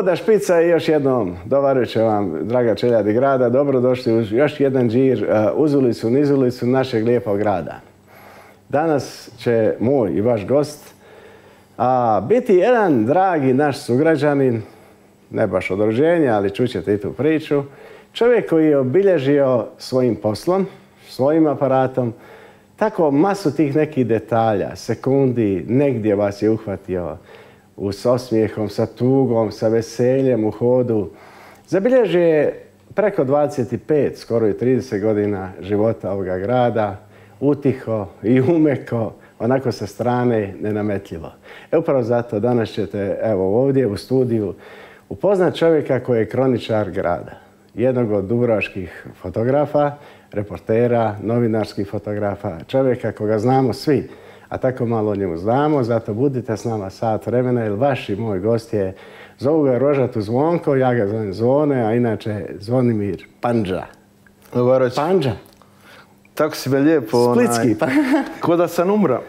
Voda špica i još jednom dobar večer vam, draga čeljadi grada. Dobrodošli u još jedan džir uz ulicu, niz ulicu našeg lijepog grada. Danas će moj i vaš gost biti jedan dragi naš sugrađanin, ne baš od rođenja, ali čućete i tu priču. Čovjek koji je obilježio svojim poslom, svojim aparatom, tako masu tih nekih detalja, sekundi, negdje vas je uhvatio s osmijehom, sa tugom, sa veseljem u hodu. Zabilježio je preko 25, skoro i 30 godina života ovoga grada, utiho i umeko, onako sa strane, nenametljivo. Upravo zato danas ćete, evo ovdje u studiju, upoznat čovjeka koji je kroničar grada. Jednog od dubrovačkih fotografa, reportera, novinarskih fotografa, čovjeka koga znamo svi, a tako malo o njemu znamo, zato budite s nama sat vremena, jer vaš i moj gost je, zovu ga Rožatu Zvonko, ja ga zovem Zvone, a inače Zvonimir Pandža. Dobar večer. Pandža. Tako si me lijepo, Splitski. ko da sam umra.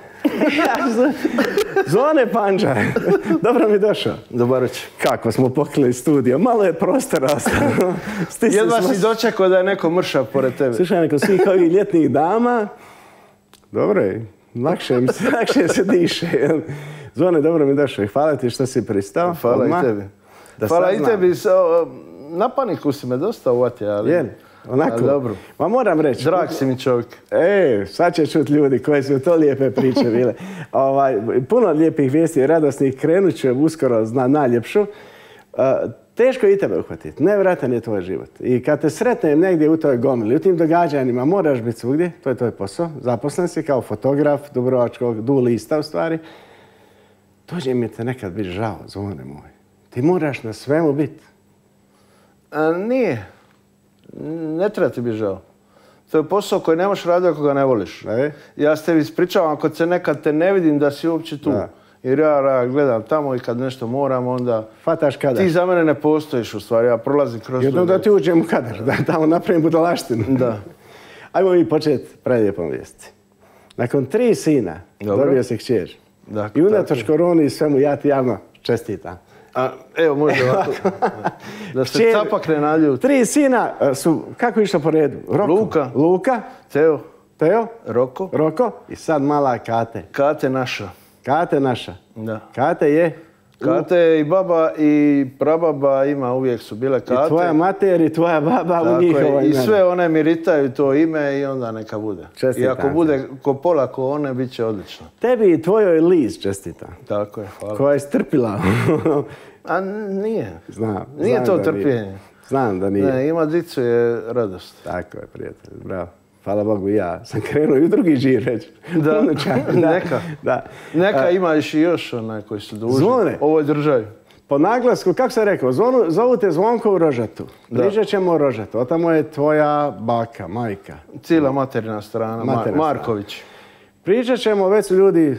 Zvone Pandža. Dobro mi došao. Dobar večer. Kako smo pokrili studio, malo je prostora ostalo. Jedva si dočekao da je neko mršav pored tebe. Slušaj, neko svih ovih ljetnih dama, dobro je, lakše se diše. Zvone, dobro mi došao i hvala ti što si pristao. Hvala i tebi. Hvala i tebi. Na paniku si me dosta uvatio, ali... Jel? Onako, dobro. Ma moram reći. Drag si mi čovjek. Sad će čuti ljudi koji su to lijepe priče bile. Puno lijepih vijesti i radosnih, krenut ću uskoro na najljepšu. Teško je i tebe uhvatiti. Nevjerojatan je tvoj život. I kad te sretnem negdje u toj gomili, u tim događanjima, moraš biti svugdje, to je tvoj posao. Zaposlen si kao fotograf dubrovačkog Du-lista u stvari. Dođe mi te nekad biti žao, Zvone moj. Ti moraš na svemu biti. Nije. Ne treba ti biti žao. To je posao koji ne možeš raditi ako ga ne voliš. Ja se tebi ispričavam, ako nekad te ne vidim da si uopće tu. Jer ja gledam tamo i kad nešto moram, onda... Fataš kadar. Ti za mene ne postojiš u stvari, ja prolazim kroz... Jednom da ti uđem u kadar, da tamo napravim budalaštinu. Da. Ajmo mi početi prelijepom vijesti. Nakon 3 sina dobio si kćer. I unatoč koroni i svemu ja ti javno čestitam. Evo, može ovako. Da se capak ne naljuti. 3 sina su, kako je išlo po redu? Luka. Teo. Roko. I sad mala Kate. Kate naša. Kate naša. Da. Kate je? Kate i baba i prababa ima, uvijek su bile Kate. I tvoja mater i tvoja baba u njihovo ime. I sve one mi ritaju to ime i onda neka bude. Čestitam. I ako bude ko pola ko one, bit će odlično. Tebi i tvojoj Liz čestitam. Tako je, hvala. Koja je strpila. A nije. Znam. Nije to trpljenje. Znam da nije. Ne, ima dicu je radost. Tako je, prijatelj. Bravo. Hvala Bogu, ja sam krenuo i u drugi žir reći. Da, neka. Neka imaš i još onaj koji su dužni. Zvone. Ovoj državi. Po naglasku, kako sam rekao, zovu te Zvonko u Rožatu. Pričat ćemo o Rožatu. Otamo je tvoja baka, majka. Cijela materina strana, Marković. Pričat ćemo, već su ljudi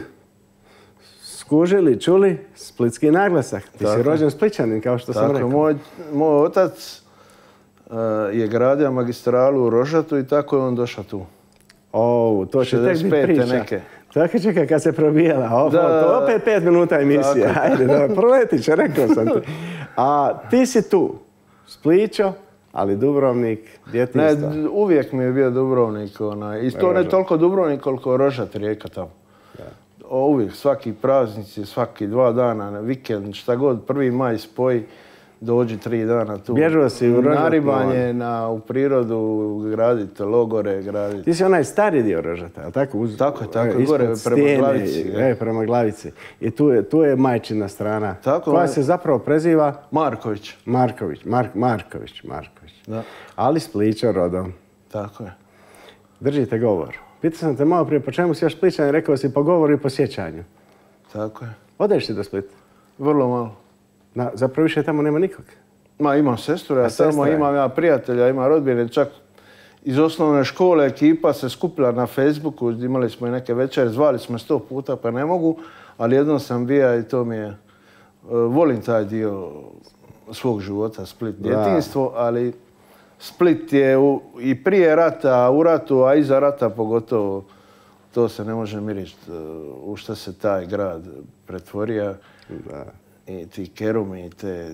skužili, čuli, splitski naglasak. Ti si rođen Splićanin, kao što sam rekao. Moj otac je gradio magistralu u Rožatu i tako je on došao tu. To će tek biti priča. Tako čekaj, kad se probijala. To opet 5 minuta emisije. Ajde, proletit će, rekao sam ti. A ti si tu, Splićo, ali Dubrovnik, djetinjstva. Ne, uvijek mi je bio Dubrovnik. I to ne toliko Dubrovnik koliko Rožat, Rijeka tamo. Uvijek, svaki praznici, svaki 2 dana, vikend, šta god, 1. maj spoji. Dođi 3 dana tu. Bježao si u Rožatu. Naribanje, u prirodu graditi, logore graditi. Ti si onaj stari dio Rožata, ali tako? Tako je, gore prema Glavici. Prema Glavici. I tu je majčina strana. Tako, koja se zapravo preziva? Marković. Marković. Da. Ali Splićo rodom. Tako je. Držite govor. Pitao sam te malo prije po čemu si još Splićan i rekao si po govoru i po sjećanju. Tako je. Odeš ti do Splita? Vrlo malo. Zapravo više tamo nema nikog. Imam sestru, ja tamo imam ja prijatelja, imam rodbine, čak iz osnovne škole ekipa se skupila na Facebooku, imali smo i neke večere, zvali smo 100 puta pa ne mogu, ali jednom sam bio i to mi je, volim taj dio svog života, Split, djetinjstvo, ali Split je i prije rata, u ratu, a iza rata pogotovo, to se ne može miriti u što se taj grad pretvorio. i ti kerumi, te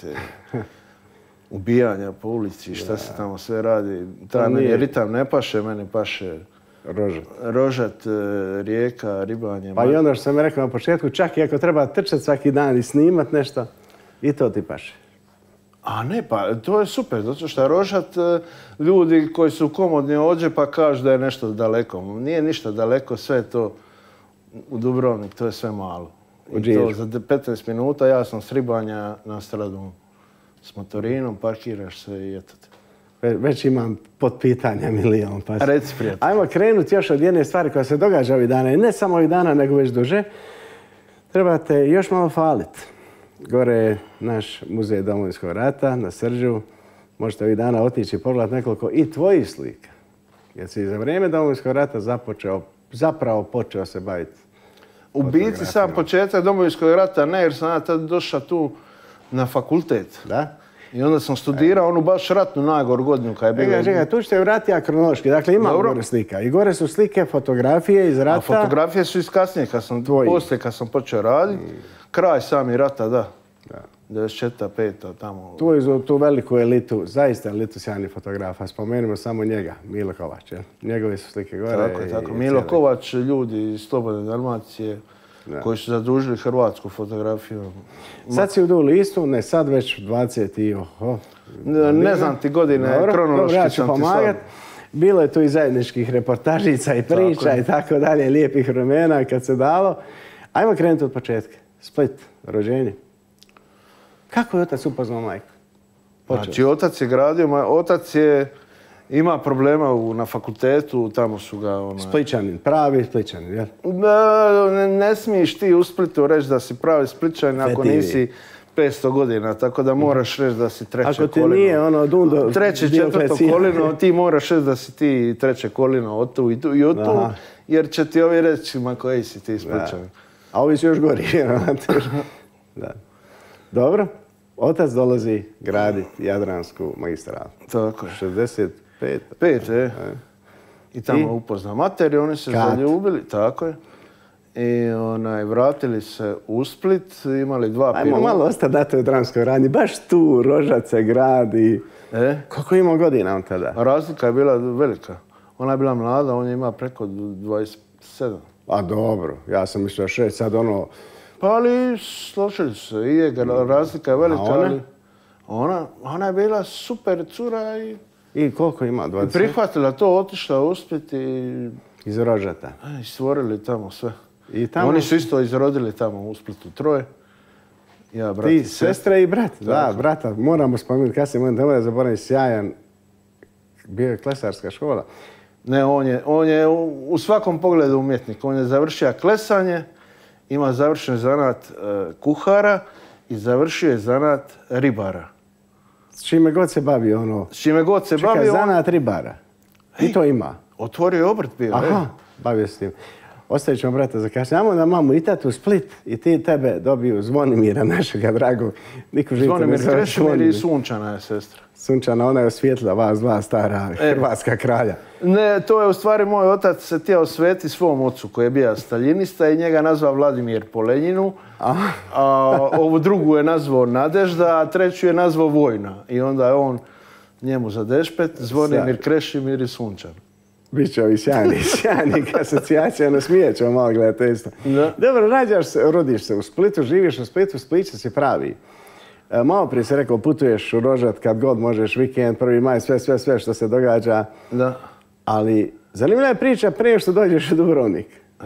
ubijanja po ulici, šta se tamo sve radi. Meni ritam ne paše, meni paše Rožat, Rijeka, ribanje. Pa i ono što sam rekao na početku, čak i ako treba trčati svaki dan i snimat nešto, i to ti paše. A ne, pa to je super, zato što Rožat, ljudi koji su komodni ođe pa kažu da je nešto daleko. Nije ništa daleko, sve je to u Dubrovnik, to je sve malo. I to za 15 minuta ja sam s ribanja na Stradunu. S motorinom, parkiraš se i eto te. Već imam potpitanja milion. Pa reci, prijatelj. Ajmo krenuti još od jedne stvari koja se događa ovih dana. I ne samo ovih dana, nego već duže. Trebate još malo faliti. Gore je naš muzej Domovinskog rata na Srđu. Možete ovih dana otići i pogledati nekoliko i tvojih slika. Jer si za vrijeme Domovinskog rata zapravo počeo se baviti. U biti sam početak Domovinskog rata ne, jer sam ja tad došao tu na fakultet. Da? I onda sam studirao onu baš ratnu najgoru godinu kad je bilo. Čekaj, tu ćete vratiti kronološki. Dakle, imamo gore slika. I gore su slike, fotografije iz rata. A fotografije su iz kasnije, poslije kad sam počeo raditi. Kraj sami rata, da. 94. 5. tamo. Tu veliku elitu, zaista elitu sjajnih fotografa. Spomenimo samo njega, Milo Kovač. Njegove su slike gore. Tako. Milo Kovač, ljudi iz Slobodne Dalmacije, koji su zadužili hrvatsku fotografiju. Sad si u Duli istu, ne sad već 20 i ne znam ti godine, kronološki ja ću pomagat. Bilo je tu i zajedničkih reportažica i priča i tako dalje, lijepih vremena kad se dalo. Ajmo krenuti od početka. Split, rođenje. Kako je otac upoznao majku? Znači, otac je gradio, otac ima problema na fakultetu, tamo su ga... Splićanin, pravi Splićanin, jel? Ne smiješ ti u Splitu reći da si pravi Splićanin ako nisi 500 godina, tako da moraš reći da si treće kolino. Ako ti nije ono dundo... Treće, četvrto kolino, ti moraš reći da si ti treće kolino od tu i od tu, jer će ti ovi reći ma koji si ti Splićanin. A ovi su još gori, Dobro. Otac dolazi graditi Jadransku magistralu. Tako je. 65. 5, I tamo upozna mater i oni se zaljubili. Tako je. I vratili se u Split, imali 2 pilota. Ajmo malo ostati dati u Jadranskoj radnji. Baš tu Rožac se gradi. Koliko ima godina on tada? Razlika je bila velika. Ona je bila mlada, on je ima preko 27. A dobro, ja sam mislio 6, sad ono... Pa ali složili su se i razlika je velika, ali ona je bila super cura i koliko ima? 20? Prihvatila to, otišla u Split i... Iz Rožata? I stvorili tamo sve. Oni su isto izrodili tamo u Splitu 3. Ja, brat i sestra i brat. Da, brata. Moramo spomenuti kasnije, moram da zaboravim, sjajan. Bio je klesarska škola. Ne, on je u svakom pogledu umjetnik. On je završio klesanje, ima završen zanat kuhara i završio je zanat ribara. S čime god se bavi ono... S čime god se bavi... zanat ribara. I to ima. Otvorio je obrt bio. Aha, bavio s tim. Ostavit ćemo brata za kasnije. Ajmo da mamu i tatu u Split i ti tebe dobiju Zvonimira, našega dragog. Zvonimir Krešimir i Sunčana je sestra. Sunčana, ona je osvijetlila vas dva stara hrvatska kralja. Ne, to je u stvari moj otac se htio osvetiti svom ocu koji je bio staljinista i njega nazvao Vladimir po Lenjinu. A ovu drugu je nazvao Nadežda, a treću je nazvao Vojna. I onda je on njemu za dešpet, Zvonimir Krešimir i Sunčan. Biće ovi sjajnih asocijacija, no smije ćemo malo gledati isto. Dobro, rađaš se, rodiš se u Splitu, živiš u Splitu, Splića si pravi. Malo prije si rekao, putuješ u Rožat kad god možeš, vikend, 1. maj, sve što se događa. Da. Ali zanimljiva je priča prije što dođeš u Dubrovnik.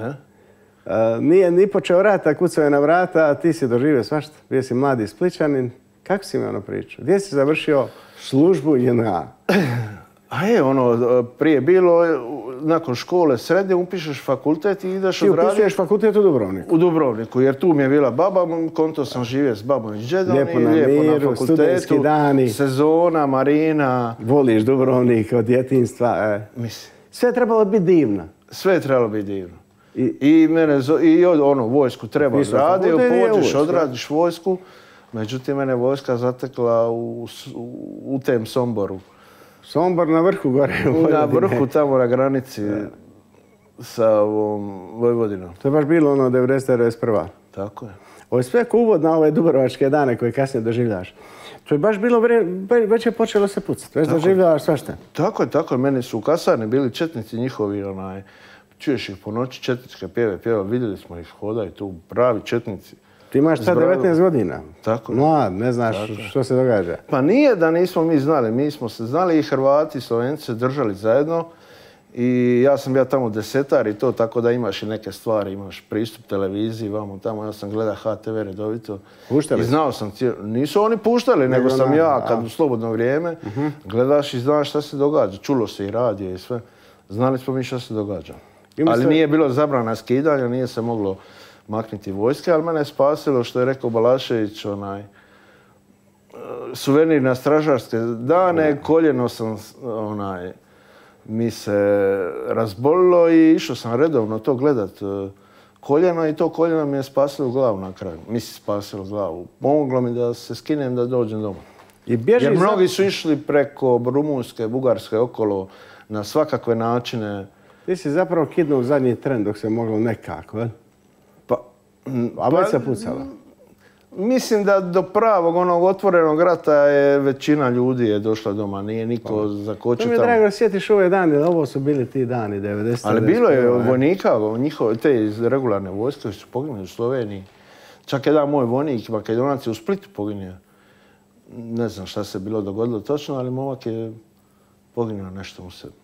Nije ni počeo rat, a kucao je na vrata, a ti si doživio svašta. Bio si mladi Splićanin. Kako si mi ono pričao? Gdje si završio službu JNA? Prije bilo, nakon škole srednje upišeš fakultet i ideš odraditi... Ti upisuješ fakultet u Dubrovniku? U Dubrovniku, jer tu mi je bila baba, konto sam živio s babom i džedom. Lijepo na miru, studentski dani. Sezona, marina. Voliš Dubrovnik od djetinjstva. Sve je trebalo biti divno. Sve je trebalo biti divno. I vojsku treba odraditi, pođeš, odradiš vojsku. Međutim, mene vojska zatekla u tem Somboru. Sombor na vrhu gore. Na vrhu tamo na granici sa Vojvodinom. To je baš bilo 90-91. Tako je. Ovo je sve uvod na ove dubrovačke dane koje kasnije doživljavaš. To je baš bilo već je počelo se pucati, već doživljavaš svašta. Tako je. Meni su u kasarni bili četnici njihovi, čuješ ih po noći četničke pjeve, vidjeli smo ih hodaju tu, pravi četnici. Ti imaš sad 19 godina. Tako je. Mlad, ne znaš što se događa. Pa nije da nismo mi znali, mi smo se znali i Hrvati i Slovenci se držali zajedno. I ja sam bio tamo desetar i to, tako da imaš i neke stvari, imaš pristup televiziji, vamo tamo, ja sam gledao HTV redovito. Puštali? I znao sam, nisu oni puštali, nego sam ja, kad u slobodno vrijeme, gledaš i znaš šta se događa. Čulo se i radije i sve. Znali smo mi šta se događa. Ali nije bilo zabrana skidanja, nije se moglo maknuti vojske, ali mene je spasilo, što je rekao Balašević, suvenir na stražarske dane, koljeno sam, mi se razbolilo i išao sam redovno to gledat koljeno i to koljeno mi je spasilo glavu na kraju. Spasilo glavu. Pomoglo mi da se skinem da dođem doma. Jer mnogi su išli preko Rumunjske, Bugarske okolo na svakakve načine. Ti si zapravo kidnuo zadnji tren dok se moglo nekako, je? A već se pucalo? Mislim da do pravog onog otvorenog rata je većina ljudi je došla doma, nije niko zakočio tamo. To mi je drago, sjetiš ove dane, ovo su bili ti dani, 90. Ali bilo je vojnika, te iz regularne vojske su poginuli u Sloveniji. Čak jedan moj vojnik, Makedonac, je u Splitu poginio. Ne znam šta se bilo dogodilo točno, ali momak je poginuo nešto u sebi.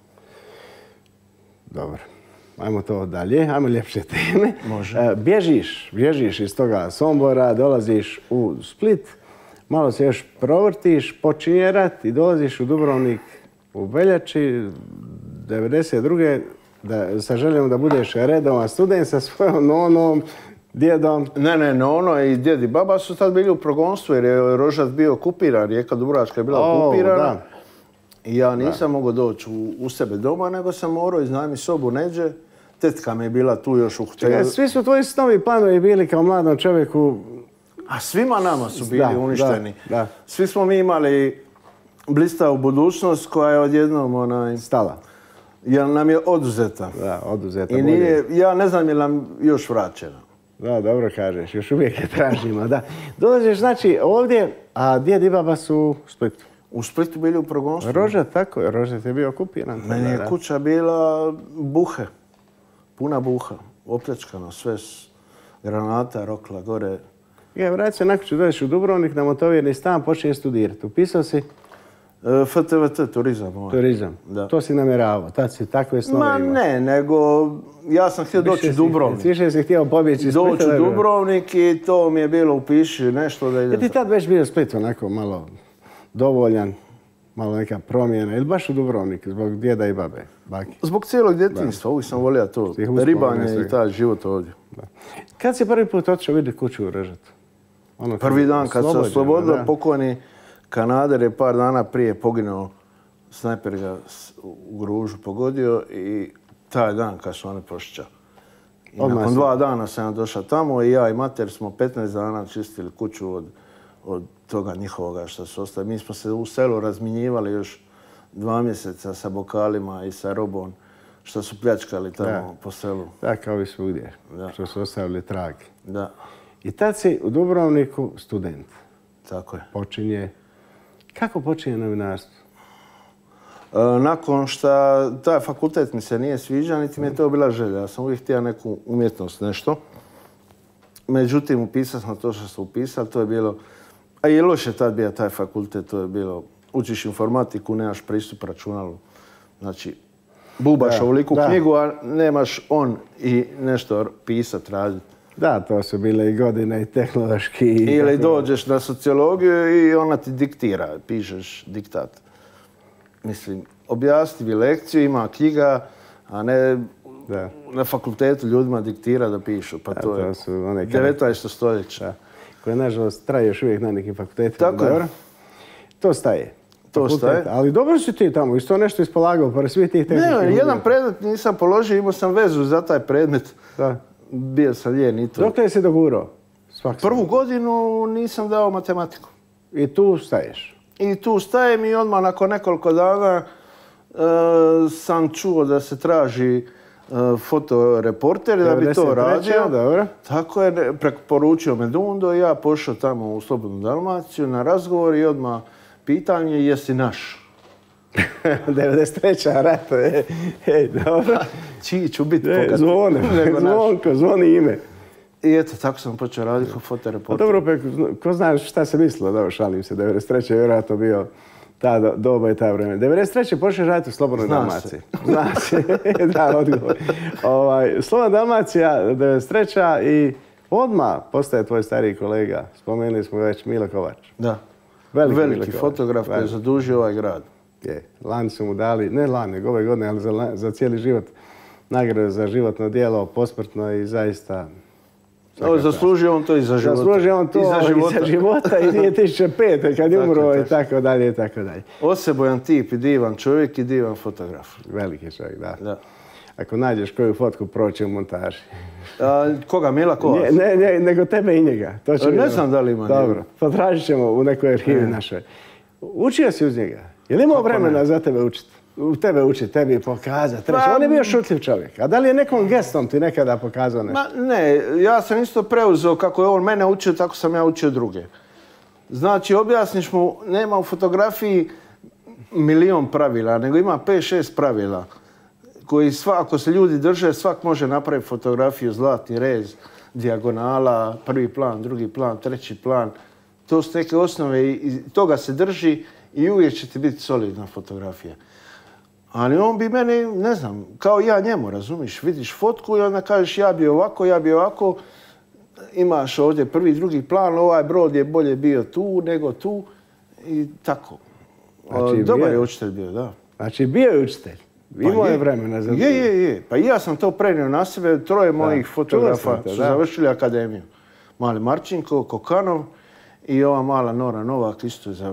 Dobro. Ajmo to dalje, ajmo ljepše teme. Može. Bježiš iz toga Sombora, dolaziš u Split, malo se još provrtiš, počinje rat i dolaziš u Dubrovnik u veljači 92. Sa željom da budeš redovan student sa svojom nonom, djedom. Ne, nono i djed i baba su tad bili u progonstvu jer je Rožac bio okupiran, Rijeka Dubrovačka je bila okupirana. I ja nisam mogao doći u sebe doma, nego sam morao iznajmiti sobu neđe. Tetka mi je bila tu još u hotelu. Svi su tvoji snovi planovi bili kao mladom čovjeku. A svima nama su bili uništeni. Svi smo mi imali blistavu budućnost koja je odjednom stala. Jer nam je oduzeta. Da, oduzeta. I ja ne znam je nam još vraćena. Da, dobro kažeš. Još uvijek je tražimo. Da. Dolaziš znači ovdje, a djed i baba su u Splitu. U Splitu bili u progonstvu. Rožat, tako je. Rožat je bio okupiran. Meni je kuća bila buhe. Puna buha. Opljačkano. Sve granata, rokla, gore. Vrati se nakon dođeš u Dubrovnik na motovirni stan, počinje studirati. Upisao si? FTVT, turizam. Turizam. Da. To si namjeravao. Tad si takve snove imao. Ne, nego ja sam htio doći u Dubrovnik. Više si htio pobjeći iz Splita. Doći u Dubrovnik i to mi je bilo upiši nešto da idem. Ti tad već bio Split onako malo dovoljan, malo neka promjena. Ili baš u Dubrovnik, zbog djeda i babe, baki? Zbog cijelog djetinjstva, uvijek sam volio to. Ribanje i taj život ovdje. Kad si prvi put otišao vidjeti kuću u Rožatu? Prvi dan kad se oslobodilo, pokojni Kanader je par dana prije poginuo, snajper ga u gružu pogodio i taj dan kad su oni pošća. Nakon 2 dana sam došao tamo i ja i mater smo 15 dana čistili kuću od toga njihovoga što su ostali. Mi smo se u selu razminjivali još 2 mjeseca sa bokalima i sa robom što su pljačkali tamo po selu. Da, kao i svugdje, što su ostavili trag. Da. I tad si u Dubrovniku student. Tako je. Kako počinje novinarstvo? Nakon što taj fakultet mi se nije sviđao, niti mi je to bila želja. Ja sam uvijek htio neku umjetnost, nešto. Međutim, upisao sam to što sam upisao, to je bilo... A i loše tad bio taj fakultet, to je bilo... Učiš informatiku, nemaš pristup računalu. Znači, bubaš ovoliku knjigu, a nemaš on i nešto pisat, raditi. Da, to su bile i godine i tehnološki. Ili dođeš na sociologiju i ona ti diktira, pišeš diktat. Mislim, objasni mi lekciju, ima knjiga, a ne na fakultetu ljudima diktira da pišu. Pa to je 19. stoljeća. Koje, nažalost, traje još uvijek na nekim fakultetima. Tako je. To staje. Ali dobro si ti tamo, isto nešto ispolagao, pored svih tih tehničkih. Ne, jedan predmet nisam položio, imao sam vezu za taj predmet. Da. Bio sam lijen i to. Dokle si dogurao? Prvu godinu nisam dao matematiku. I tu staješ? I tu stajem i odmah nakon nekoliko dana sam čuo da se traži fotoreporter da bi to radio. Dobro. Tako je, preporučio me Dundo i ja pošao tamo u Slobodnu Dalmaciju na razgovor i odmah pitanje jesi naš. 93. rata, dobro. Čiji ću biti zvoni ime. I eto, tako sam počeo raditi kao fotoreporter. Dobro, ko zna šta se mislilo, dobro, šalim se, 93. je vjerojatno bio ta doba i ta vremena. 93. počeš raditi u Slobodnoj Dalmaciji. Zna se. Da, odgovor. Slobodna Dalmacija, 93. i odmah postaje tvoj stariji kolega. Spomenuli smo već Mile Kovač. Da. Veliki fotograf koji je zadužio ovaj grad. Je. Lani su mu dali, ne lani, nego ove godine, ali za cijeli život, nagradu za životno djelo, posmrtno i zaista... Zaslužio on to i za života. Zaslužio on to i za života i 2005. kad je umro i tako dalje i tako dalje. Osebojan tip i divan čovjek i divan fotograf. Veliki čovjek, da. Ako nađeš koju fotku, proći u montaži. Koga, Mila Kovač? Ne, nego tebe i njega. Ne znam da li ima njega. Dobro, potražit ćemo u nekoj arhivi našoj. Učio si uz njega? Je li imao vremena za tebe učiti? Tebe učiti, tebi pokazati. On je bio šutljiv čovjek. A da li je nekom gestom ti nekada pokazao nešto? Ne, ja sam isto preuzeo kako je on mene učio, tako sam ja učio druge. Znači, objasniš mu, nema u fotografiji milion pravila, nego ima 5-6 pravila koji ako se ljudi drže, svak može napraviti fotografiju, zlatni rez, dijagonala, prvi plan, drugi plan, treći plan. To su neke osnove i toga se drži i uvijek će ti biti solidna fotografija. Ali on bi meni, ne znam, kao ja njemu, razumiš, vidiš fotku i onda kažeš ja bi ovako, imaš ovdje prvi, drugi plan, ovaj brod je bolje bio tu nego tu i tako. Znači, dobar je učitelj bio, da. Znači bio je učitelj, imao je vremena za to. Je. Pa i ja sam to prenio na sebe, 3 mojih fotografa su završili akademiju. Mali Marčinko, Kokanov i ova mala Nora Novak isto je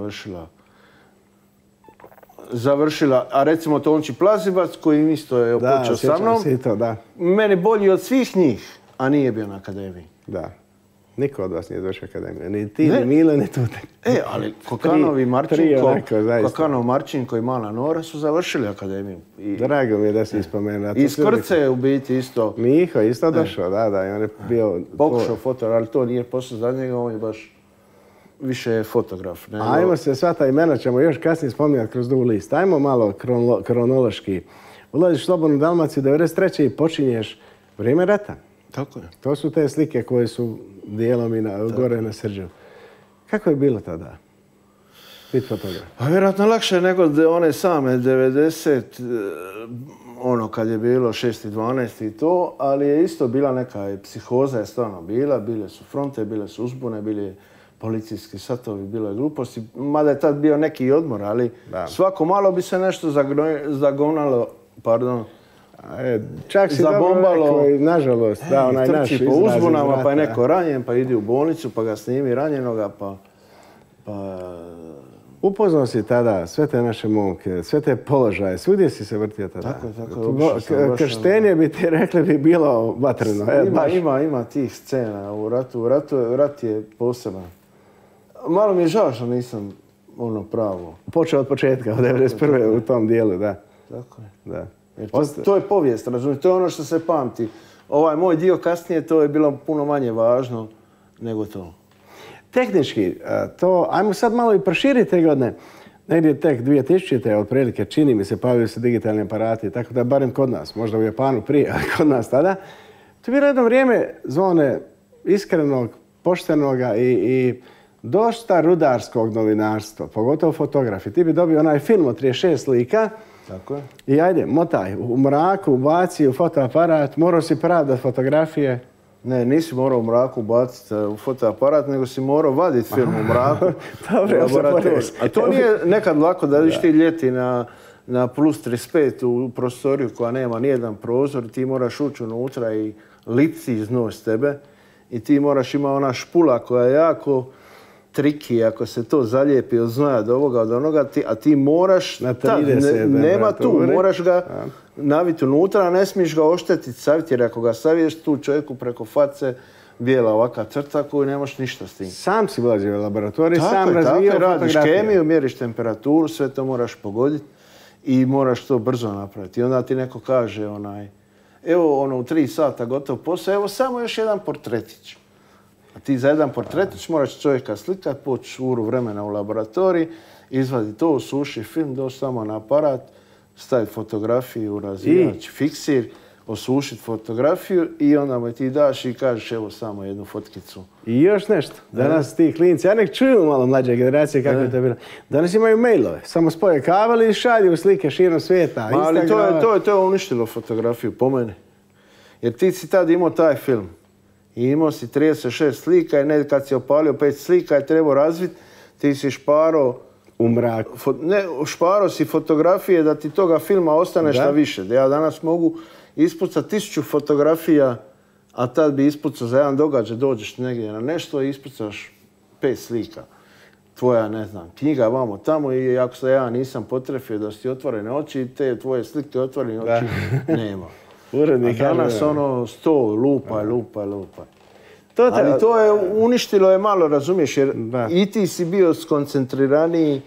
završila, a recimo Tonči Plazivac koji isto je počeo sa mnom. Meni bolji od svih njih, a nije bio na akademiji. Da. Niko od vas nije došao akademiju. Ni ti, ni Mile, ni Tutek. Ali Kokanov i Marčinko i mala Nora su završili akademiju. Drago mi je da si ispomenuo. I Skrce je u biti isto. Miho isto došao, da. I on je bio... Pokušao fotor, ali to nije posao za njega, on je baš više fotograf. Ajmo se, sva ta imena ćemo još kasnije spominjati kroz dugu list. Ajmo malo kronološki. Ulaziš u Slobodnu Dalmaciju, 93. i počinješ vrijeme rata. Tako je. To su te slike koje su dijelom i gore na Srđu. Kako je bilo tada biti fotograf? Pa vjerojatno lakše nego one same 90, kad je bilo 6.12. i to, ali je isto bila neka psihoza je stvarno bila. Bile su fronte, bile su uzbune, bili policijski satovi, bilo je gluposti. Mada je tad bio neki odmor, ali svako malo bi se nešto zagonalo, čak si dobro rekao i nažalost, onaj naš izraz. Po uzbunama, pa je neko ranjen, pa idi u bolnicu, pa ga snimi ranjenoga, pa... Upoznao si tada sve te naše momke, sve te položaje, svugdje si se vrtio tada. Tako. Krštenje bi ti rekli bi bilo vatreno. Ima tih scena u ratu. Rat je poseban. Malo mi je žao što nisam pravo. Počeo od početka, od 1991. u tom dijelu, da. Tako je. Da. To je povijest, razumiješ, to je ono što se pamti. Ovaj moj dio kasnije, to je bilo puno manje važno nego to. Tehnički, to, ajmo sad malo i proširiti te godine. Negdje tek 2000. otprilike, čini mi se, pojavili se digitalni aparati, tako da barem kod nas, možda u Japanu prije, ali kod nas tada. To je bilo jedno vrijeme zone iskrenog, poštenoga i dosta rudarskog novinarstva, pogotovo fotografi. Ti bi dobio onaj film od 36 slika. Tako je. I ajde, motaj, u mraku, ubaci u fotoaparat, morao si pravdati fotografije. Ne, nisi morao u mraku baciti u fotoaparat, nego si morao vaditi film u mraku. A to nije nekad lako da vidiš ti ljeti na plus 35 u prostoriju koja nema nijedan prozor, ti moraš ući unutra i lipci iz nos tebe i ti moraš ima ona špula koja je jako triki, ako se to zalijepi od znoja do ovoga, od onoga, a ti moraš, nema tu, moraš ga naviti unutra, ne smiješ ga oštetiti, savjeti, jer ako ga saviješ tu čovjeku preko face, bijela ovaka crta koju nemaš ništa s tim. Sam si ulazio u laboratorij, sam razvijao radiš kemiju, mjeriš temperaturu, sve to moraš pogoditi i moraš to brzo napraviti. I onda ti neko kaže evo ono u 3 sata gotov posao, evo samo još jedan portretić. A ti za jedan portretić moraš čovjeka slikat, poći uru vremena u laboratoriji, izvadi to, usuši film, doći samo na aparat, staviti fotografiju u razvijač, fiksir, osušiti fotografiju i onda mu ti daš i kažeš evo samo jednu fotkicu. I još nešto. Danas ti klinci, ja nek čuju malo mlađe generacije kako je to bilo. Danas imaju mailove. Samo spoje kabel i šalju slike širom svijeta. Ali to je uništilo fotografiju po meni. Jer ti si tad imao taj film. I imao si 36 slika i kad si opalio 5 slika i trebao razviti, ti si šparo u mraku. Šparo si fotografije da ti toga filma ostane šta više. Da ja danas mogu ispucati 1000 fotografija, a tad bi ispucao za jedan događaj, dođeš negdje na nešto i ispucaš 5 slika. Tvoja, ne znam, knjiga vamo tamo i ako se ja nisam potrefio da si otvorene oči, te tvoje slike otvorene oči nema. A danas ono 100 lupa. Ali to je uništilo je malo, razumiješ, jer i ti si bio skoncentriraniji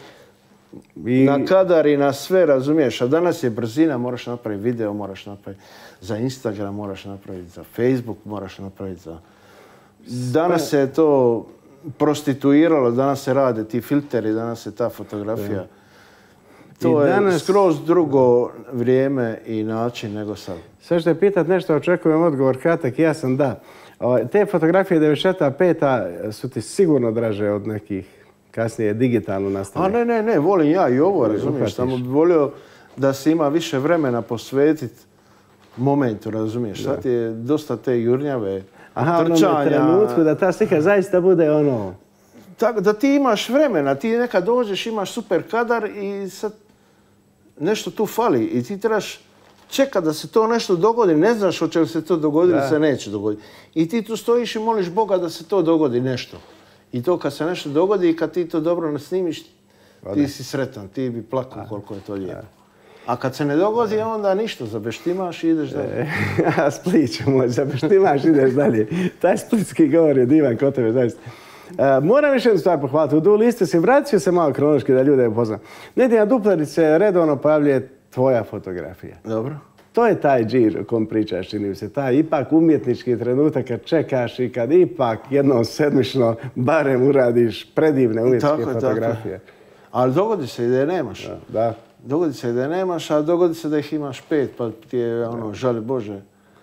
na kadar i na sve, razumiješ, a danas je brzina, moraš napraviti video, moraš napraviti za Instagram, moraš napraviti za Facebook, moraš napraviti za... Danas se to prostituiralo, danas se rade ti filteri, danas se ta fotografija. To je skroz drugo vrijeme i način nego sad. Sve što je pitat nešto, očekujem odgovor kratak, ja sam da. Te fotografije 94-5 su ti sigurno draže od nekih kasnije digitalno nastavljenih. A ne, volim ja i ovo, razumiješ. Samo bi volio da se ima više vremena posvetiti momentu, razumiješ. Sad je dosta te jurnjave, trčanja. Onome trenutku da ta slika zaista bude ono... Tako da ti imaš vremena, ti nekad dođeš, imaš super kadar i sad nešto tu fali i ti trebaš čekati da se to nešto dogodi, ne znaš hoće li se to dogoditi ili se neće dogoditi. I ti tu stojiš i moliš Boga da se to dogodi nešto. I to kad se nešto dogodi i kad ti to dobro nasnimiš, ti si sretan, ti bi plakao koliko je to lijepo. A kad se ne dogodi, onda ništa, zabeštimaš i ideš dalje. A Split ću moj, zabeštimaš i ideš dalje. Taj splitski govor je divan kod tebe, zaista. Moram još jednu stvar pohvaliti. U Du listu si vratio se malo kronološki da ljude upoznam. Negdje na duplerice redovno pojavljuje tvoja fotografija. Dobro. To je taj džir o kom pričaš, čini mi se. Taj ipak umjetnički trenutak kad čekaš i kad ipak jednom sedmično barem uradiš predivne umjetničke fotografije. Ali dogodi se i da je nemaš. Da. Dogodi se i da je nemaš, a dogodi se da ih imaš 5, pa ti je ono, žali Bože.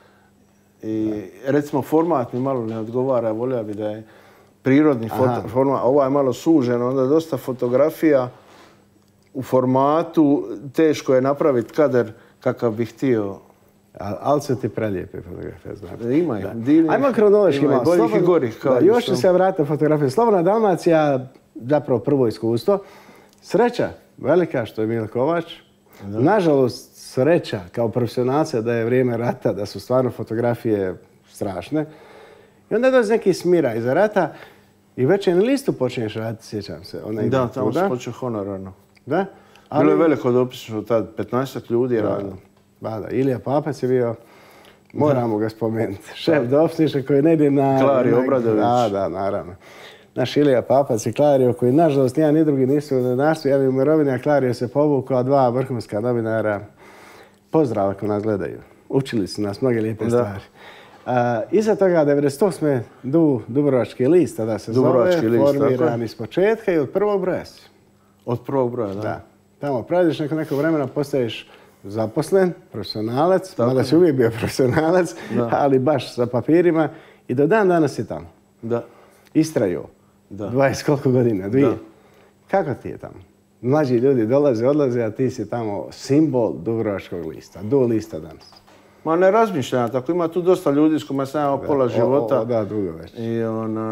I recimo format mi malo ne odgovara, volio bi da je prirodni format, ovo je malo suženo, onda dosta fotografija u formatu, teško je napraviti kadar kakav bih htio. Ali su ti prelijepe fotografije, znam. Ima ih. Ajmo kronološki malo. Boljih i gorih. Još ću se vratiti na fotografiju. Slobodna Dalmacija, zapravo prvo iskustvo. Sreća velika što je Mile Kovač. Nažalost, sreća kao profesionalca da je vrijeme rata, da su stvarno fotografije strašne. I onda dođe neki smira iza rata i Večernji listu počinješ raditi, sjećam se. Da, tamo se počeo honorarno. Da? Bilo je veliko dopisno tad, 15 ljudi je radilo. Da, Ilija Papac je bio, moramo ga spomenuti, šef dopisništva koji ne ide na... Klari Obradović. Da, naravno. Naš Ilija Papac i Klario koji, nažalost, nijedan ni drugi nisu u novinarstvu, ja bi u mirovini, a Klario se povukao, a 2 vrhunska novinara. Pozdrav ako nas gledaju. Učili su nas mnoge lijepe stvari. Iza toga, 98. Dubrovački list, tada se zove, formiran iz početka i od prvog broja si. Od prvog broja, da. Da. Tamo prođeš neko vremena, postaješ zaposlen, profesionalac, mada si uvijek bio profesionalac, ali baš sa papirima i do dan danas si tamo. Da. Istraju. 20 koliko godina? 2. Kako ti je tamo? Mlađi ljudi dolaze, odlaze, a ti si tamo simbol Dubrovačkog lista. Du lista danas. Ma ne razmišljam, tako ima tu dosta ljudi s kojima sam imao pola života. Da, dugo već. I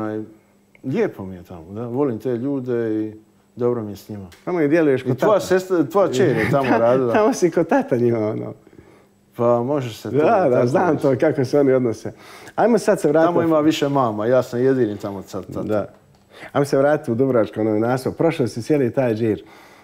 lijepo mi je tamo, da. Volim te ljude i dobro mi je s njima. Tamo ih djeluješ kod tata. Tvoja čer je tamo radila. Tamo si kod tata njima, ono. Pa možeš se to... Da, znam to kako se oni odnose. Ajmo sad se vratiti... Tamo ima više mama, ja sam jedini tamo sad tata. Da. Ajmo se vratiti u dubrovačko novinarstvo. Prošao si cijeli taj džir.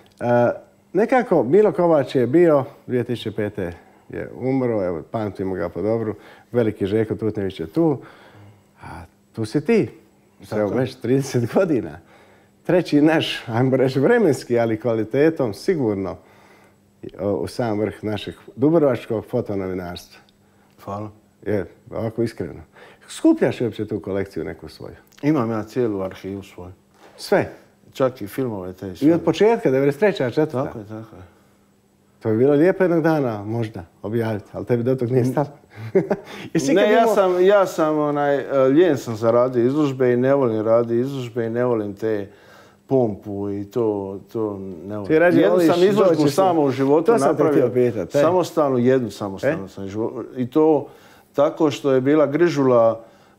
Nekako, Milo Kovač je bio 2005. je umro, evo, pamtimo ga po dobru. Veliki Željko Tutnević je tu. A tu si ti. Evo, već 30 godina. Treći naš, ajmo reći vremenski, ali kvalitetom sigurno u sam vrh našeg dubrovačkog fotonovinarstva. Hvala. Je, ovako iskreno. Skupljaš li uopće tu kolekciju neku svoju? Imam ja cijelu arhivu svoju. Sve? Čak i filmove te i sve. I od početka, 93. 4. Tako je, tako je. To bi bilo lijepo jednog dana, možda, objaviti, ali tebi do tog nije stalo. Ne, ja sam lijen sam za radio izložbe i ne volim radio izložbe i ne volim te pompu i to ne volim. Jednu sam izložbu samo u životu napravio, jednu samostalnu sam životu. I to tako što je bila Grižula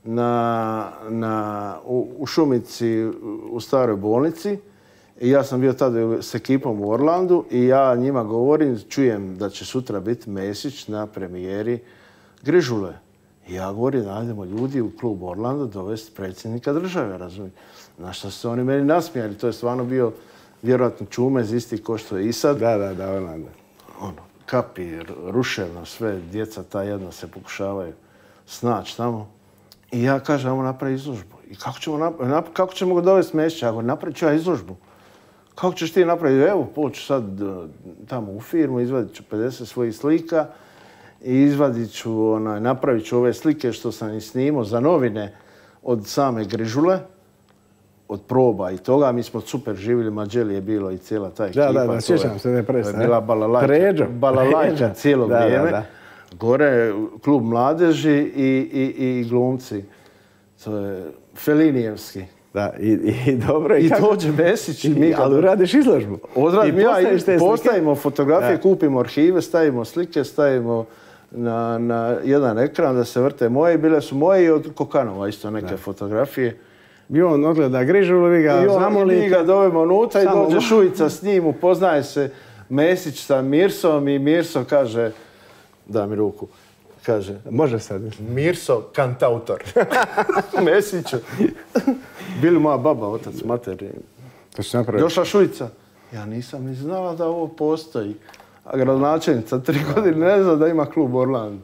u Šumici u staroj bolnici. I ja sam bio tada s ekipom u Orlandu i ja njima govorim, čujem da će sutra biti Mesić na premijeri Grižule. I ja govorim, ajdemo ljudi u klub Orlando dovesti predsjednika države, razumijem. Na što su oni meni nasmijali, to je stvarno bio vjerojatno Čumez, isti ko što je i sad. Da, Orlando. Kapi, ruševno, sve, djeca ta jedna se pokušavaju snaći tamo. I ja kažem, ajmo napraviti izložbu. I kako ćemo ga dovesti Mesića? Ja govorim, napravit ću ja izložbu. Kako ćeš ti napraviti? Evo, poću sad tamo u firmu, izvadit ću 50 svojih slika i napravit ću ove slike što sam i snimao za novine od same Grižule, od proba i toga. Mi smo super živjeli, Mađeli je bilo i cijela ta ekipa. Da, sjećam se, ne predstavlja. To je bila balalajka cijelo vrijeme. Gore klub mladeži i glumci. To je Felinijevski. Da, i dobro. I dođe Mesić. Ali uradiš izložbu. Postavimo fotografije, kupimo arhive, stavimo slike, stavimo na jedan ekran da se vrte moje. Bile su moje i od Kokanova isto neke fotografije. I on ogleda Grižulu, vi ga zamolite. Mi ga dovemo unutra i dođe Šujica s njim, upoznaje se Mesić sa Mirsom i Mirso kaže, da mi ruku. Kaže, može sad. Mirso, kantautor. Mesiću. Bili moja baba, otac, mater. Došla Šujica. Ja nisam ni znala da ovo postoji. A gradonačelnica 3 godine ne zna da ima klub Orlando.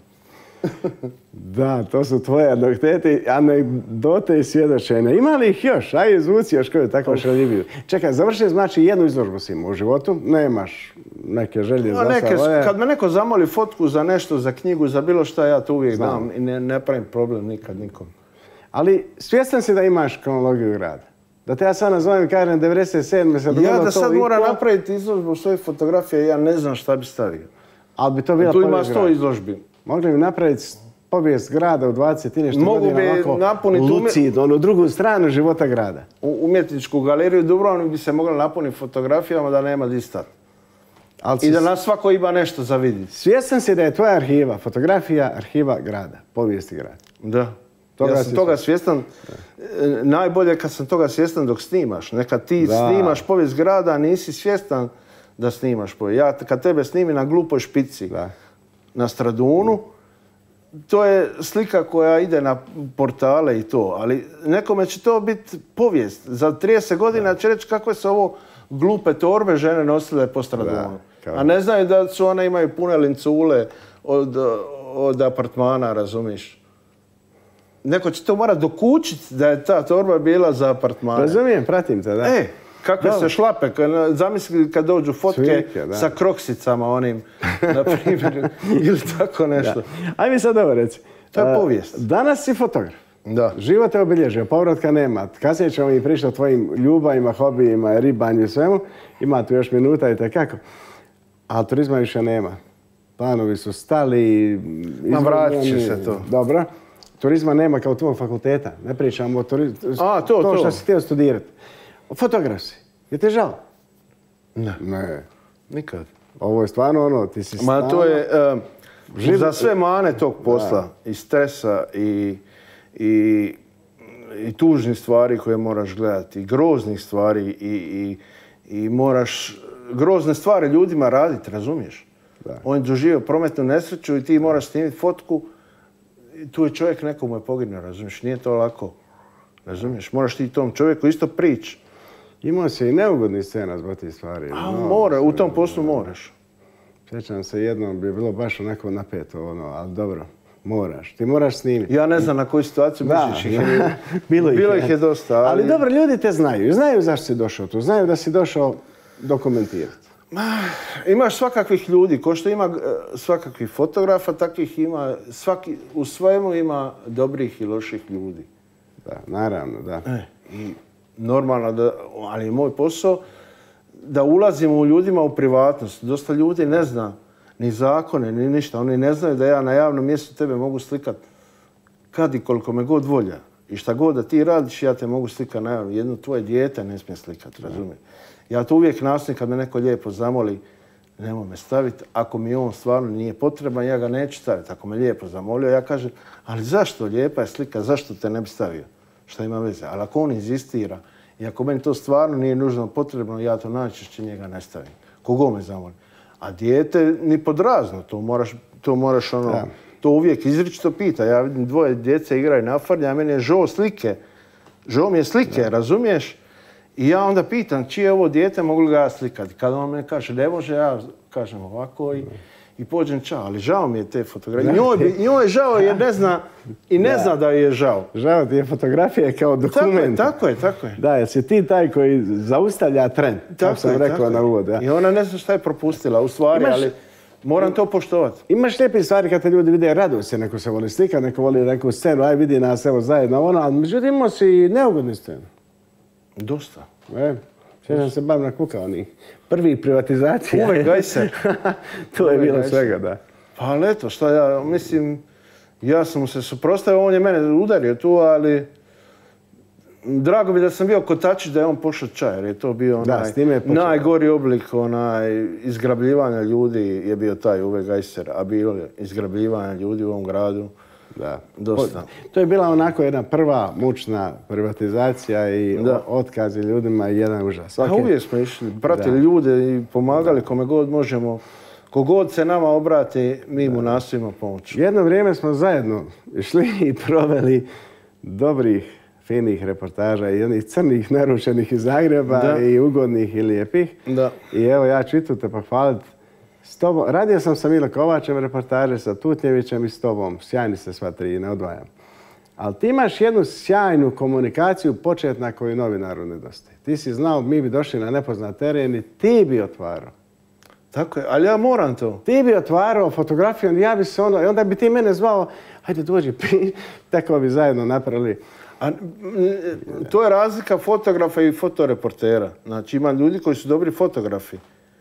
Da, to su tvoje anegdote i svjedočenja. Ima li ih još? Ajde, izvuci još koju tako šaljiviju. Čekaj, završili znači jednu izložbu si imao u životu. Nemaš neke želje za sad. Kad me neko zamoli fotku za nešto, za knjigu, za bilo šta, ja to uvijek dam i ne pravim problem nikad nikom. Ali svjestan si da imaš kronologiju grada? Da te ja sad nazovem i kažem 97. se dogodilo to. Ja da sad moram napraviti izložbu svoje fotografije, ja ne znam šta bi stavio. Ali bi to bila tu ima 100 izložbi. Mogli bi napraviti povijest grada u 20 i nešto godina ovako lucid, drugu stranu života grada. Umjetničku galeriju Dubrovnik bi se mogla napuniti fotografijama da nema di stati. I da nas svako ima nešto za vidjeti. Svjestan si da je tvoja arhiva, fotografija arhiva grada, povijesti grada. Da. Ja sam toga svjestan. Najbolje kad sam toga svjestan dok snimaš. Nekad ti snimaš povijest grada, a nisi svjestan da snimaš povijest. Ja kad tebe snimim na glupoj špici, na Stradunu, to je slika koja ide na portale i to, ali nekome će to biti povijest. Za 30 godina će reći kako se ovo glupe torbe žene nosile po Stradunu. A ne znaju da su one imaju pune lincule od apartmana, razumiš? Neko će to morat dokučiti da je ta torba bila za apartmane. Razumijem, pratim te, da. Kakve se šlape, zamisli kad dođu fotke sa kroksicama onim, na primjer, ili tako nešto. Ajde mi sad ovo reci. To je povijest. Danas si fotograf. Da. Život je obilježio, povratka nema. Kasnije ćemo i pričati o tvojim ljubavima, hobijima, ribanju i svemu. Ima tu još minuta i tekako. Ali turizma više nema. Planovi su stali. Vratit će se to. Dobro. Turizma nema kao tvojeg fakulteta. Ne pričamo o turizmu. To što si htio studirati. Fotograf si. Je te žao? Ne. Nikad. Ovo je stvarno ti si stvarno... To je za sve mane tog posla i stresa i tužnih stvari koje moraš gledati, i groznih stvari i moraš grozne stvari ljudima raditi, razumiješ? On je doživio prometnu nesreću i ti moraš snimiti fotku. Tu je čovjek, nekomu je poginuo, razumiješ? Nije to lako. Razumiješ? Moraš ti tom čovjeku isto prići. Imao si i neugodnih scena zbog tih stvari. U tom poslu moraš. Sjećam se jednom bi bilo baš onako napeto, ali dobro, moraš. Ti moraš snimiti. Ja ne znam na koju situaciju misliš. Bilo ih je dosta. Ali dobro, ljudi te znaju. Znaju zašto si došao tu. Znaju da si došao dokumentirati. Imaš svakakvih ljudi, ko što ima svakakvih fotografa, takvih ima, u svemu ima dobrih i loših ljudi. Da, naravno, da. I normalno, ali je moj posao da ulazimo u ljudima u privatnost. Dosta ljudi ne zna ni zakone, ni ništa. Oni ne znaju da ja na javnom mjestu tebe mogu slikat kad i koliko me god volja. I šta god da ti radiš, ja te mogu slikat na javnom. Jedno tvoje dijete ne smije slikat, razumiješ? Ja to uvijek nastojim kad me neko lijepo zamoli, nemoj me staviti. Ako mi on stvarno nije potreban, ja ga neću staviti. Ako me lijepo zamolio, ja kažem, ali zašto lijepa je slika, zašto te ne bi stavio? Šta ima veze? Ali ako on inzistira i ako meni to stvarno nije nužno potrebno, ja to najčešće njega ne stavim. Kogo me zamoli. A dijete ni pod razno, to moraš ono, to uvijek izričito pita. Ja vidim dvoje djece igraju na farnje, a meni je žao slike. Žao mi je slike, razumiješ? I ja onda pitam, čije je ovo dijete, mogu li ga ja slikati? Kada on me kaže, ne može, ja kažem ovako i pođem čao. Ali žao mi je te fotografije. Njoj je žao jer ne zna da je žao. Žao ti je fotografija kao dokument. Tako je. Da, jer si ti taj koji zaustavlja trend, kako sam rekao na uvod. I ona ne zna šta je propustila, u stvari, ali moram to poštovati. Imaš lijepi stvari kad te ljudi vide, raduju se, neko se voli slikati, neko voli neku scenu, aj vidi nas, evo zajedno, ali međutim imamo si i neugodnu scenu. Dosta. Sjećam se bar na kuka onih prvih privatizacija. Uvek gajser. To je bilo svega, da. Pa ali eto, šta ja, mislim, ja sam mu se suprotstavio, on je mene udario tu, ali drago mi da sam bio kotačić da je on pošao čaj, jer je to bio najgori oblik izgrabljivanja ljudi je bio taj Uwe Geiser, a bilo je izgrabljivanja ljudi u ovom gradu. Da. Dosta. To je bila onako jedna prva mučna privatizacija i otkazi ljudima i jedan užas. A uvijek smo išli, pratili ljude i pomagali kome god možemo. Kogod se nama obrati, mi mu nastojimo pomoći. Jedno vrijeme smo zajedno išli i proveli dobrih, finih reportaža i onih crnih naručenih iz Zagreba i ugodnih i lijepih. I evo ja ću i tu te pohvaliti. Radio sam sa Milo Kovačem reportaže, sa Tutnjevićem i s tobom. Sjajni ste sva tri, ne odvajam. Ali ti imaš jednu sjajnu komunikaciju početna koju novinaru nedostaje. Ti si znao, mi bi došli na nepoznat teren i ti bi otvarao. Tako je, ali ja moram to. Ti bi otvarao fotografiju, ja bi se i onda bi ti mene zvao, hajde dođi, tako bi zajedno napravili. To je razlika fotografa i fotoreportera. Znači ima ljudi koji su dobri fotografi.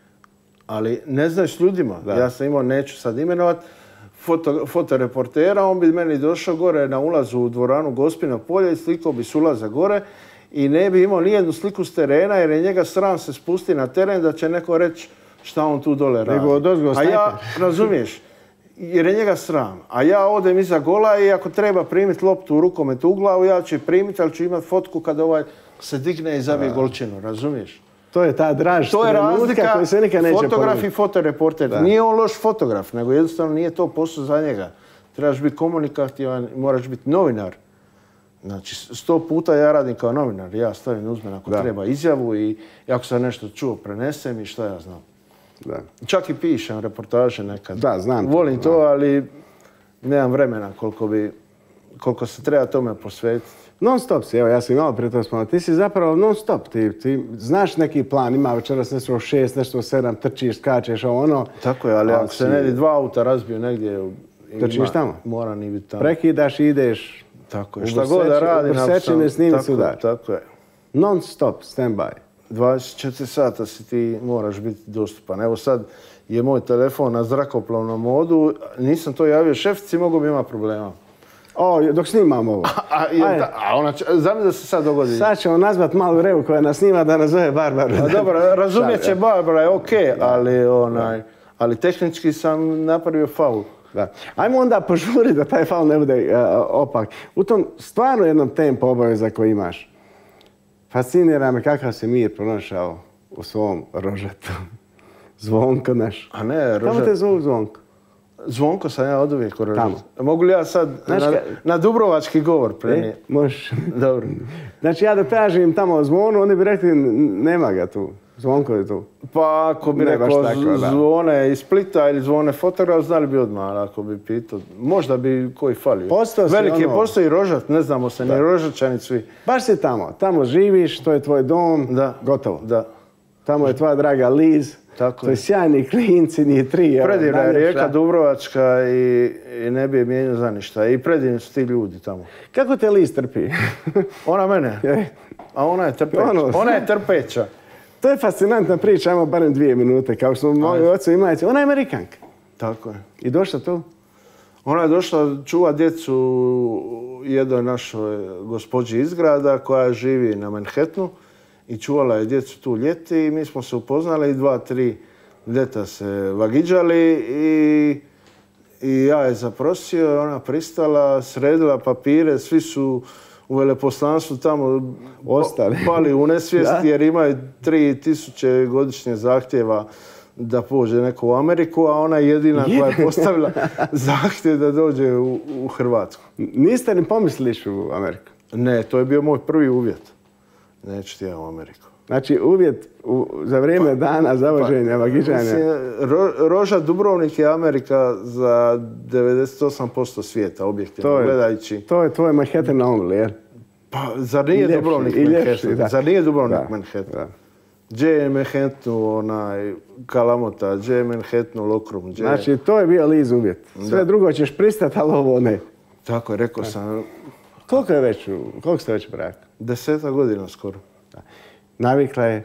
Ali ne znaš s ljudima. Ja sam imao, neću sad imenovati, fotoreportera, on bi meni došao gore na ulazu u dvoranu Gospina polja i slikao bi s ulaza gore i ne bi imao nijednu sliku s terena jer je njega sram se spusti na teren da će neko reći šta on tu dole radi. A ja, razumiješ, jer je njega sram. A ja odem iza gola i ako treba primiti loptu u rukometu u glavu, ja ću je primiti, ali ću imati fotku kada ovaj se digne i zabije golčinu, razumiješ? To je ta draž trenutka koji se nikad neće ponoviti. Fotograf i fotoreporter. Nije on loš fotograf, nego jednostavno nije to posao za njega. Trebaš biti komunikativan, moraš biti novinar. Znači, 100 puta ja radim kao novinar. Ja stavim uzmen ako treba izjavu i ako sam nešto čuo, prenesem i šta ja znam. Čak i pišem reportaže nekad. Da, znam. Volim to, ali nemam vremena koliko se treba tome posvetiti. Non stop si, evo ja sam imao prije to spomenuti, ti si zapravo non stop, ti znaš neki plan, ima večeras nešto 6, nešto 7, trčiš, skačeš, ono. Tako je, ali ako se negdje 2 auta razbiju negdje, trčiš tamo? Mora ni biti tamo. Prekidaš i ideš. Tako je, šta god da radi, Brsečine snimci udar. Tako je. Non stop, stand by. 24 sata si ti moraš biti dostupan. Evo sad je moj telefon na zrakoplovnom modu, nisam to javio šefici, mogu bi imati problema. Dok snimam ovo. Znam da se sad dogodi. Sad ćemo nazvat malu Revu koja nas snima da nazove Barbaru. Dobro, razumijet će Barbara je okej, ali tehnički sam napravio faul. Ajmo onda požuri da taj faul ne bude opak. U tom stvarno jednom tempu obaveza koji imaš. Fascinira me kakav si mir pronašao u svom Rožetu. Zvonko naš. A ne, Rožet. Tamo te zovu Zvonko. Zvonko sam ja od uvijek u Rožetu. Mogu li ja sad na dubrovački govor prenijeti? Možeš. Dobro. Znači ja da tražim tamo Zvonu, oni bi rekli nema ga tu. Zvonko je tu. Pa ako bi rekao Zvone iz Splita ili Zvone fotograf, znali bi odmah ako bi pitao. Možda bi koji falio. Veliki je postoji Rožat, ne znamo se ni Rožačani svi. Baš si tamo živiš, to je tvoj dom, gotovo. Da. Tamo je tvoja draga Liz. Tako to je sjajni klinci, njih 3. Predivna je Rijeka Dubrovačka i ne bi je mijenjao za ništa. I predivni su ti ljudi tamo. Kako te Liz trpi? Ona mene? A ona je trpeća. Ona je trpeća. To je fascinantna priča, imamo barem 2 minute. Kao što moji ocu imaju, ona je Amerikanka. Tako je. I došla tu? Ona je došla čuva djecu jednoj našoj gospođi iz grada koja živi na Manhattanu i čuvala je djecu tu ljeti i mi smo se upoznali i 2-3 ljeta se vagiđali i ja je zaprosio, ona pristala, sredila papire, svi su u veleposlanstvu tamo pali u nesvijest jer imaju 3000 godišnje zahtjeva da pođe neko u Ameriku, a ona je jedina koja je postavila zahtjev da dođe u Hrvatsku. Niste ni pomislili u Ameriku? Ne, to je bio moj prvi uvjet. Neću ti ja u Ameriku. Znači uvjet za vrijeme dana zavođenja, vagiđanja? Roža Dubrovnik je Amerika za 98% svijeta, objektivno gledajući. To je tvoj Manhattan only, jer? Pa, zar nije Dubrovnik Manhattan? Zar nije Dubrovnik Manhattan? Gdje je Manhattanu kalamota, gdje je Manhattanu lokrum? Znači, to je bio Liz uvjet. Sve drugo ćeš pristati, ali ovo ne. Tako je, rekao sam. Koliko ste već u braku? 10 godina skoro. Navikla je?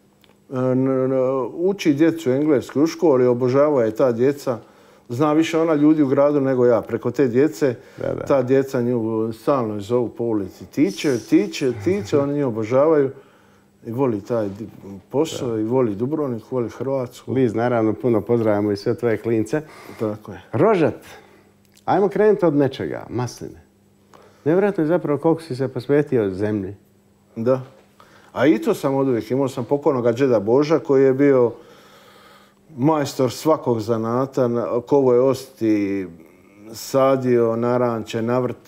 Uči djecu engleski u školi, obožava je ta djeca. Zna više ona ljudi u gradu nego ja. Preko te djece, ta djeca nju stalno zovu po ulici. Tiče, oni nju obožavaju. I voli taj posao, i voli Dubrovnik, voli Hrvatsku. Liz, naravno, puno pozdravljamo i sve tvoje klince. Tako je. Rožat, ajmo krenuti od nečega, masline. Nevjerojatno je zapravo koliko si se posvetio zemlji. Da. A i to sam oduvijek. Imao sam pokojnoga džeda Boža koji je bio majstor svakog zanata. Kovo je osti, sadio, naranče,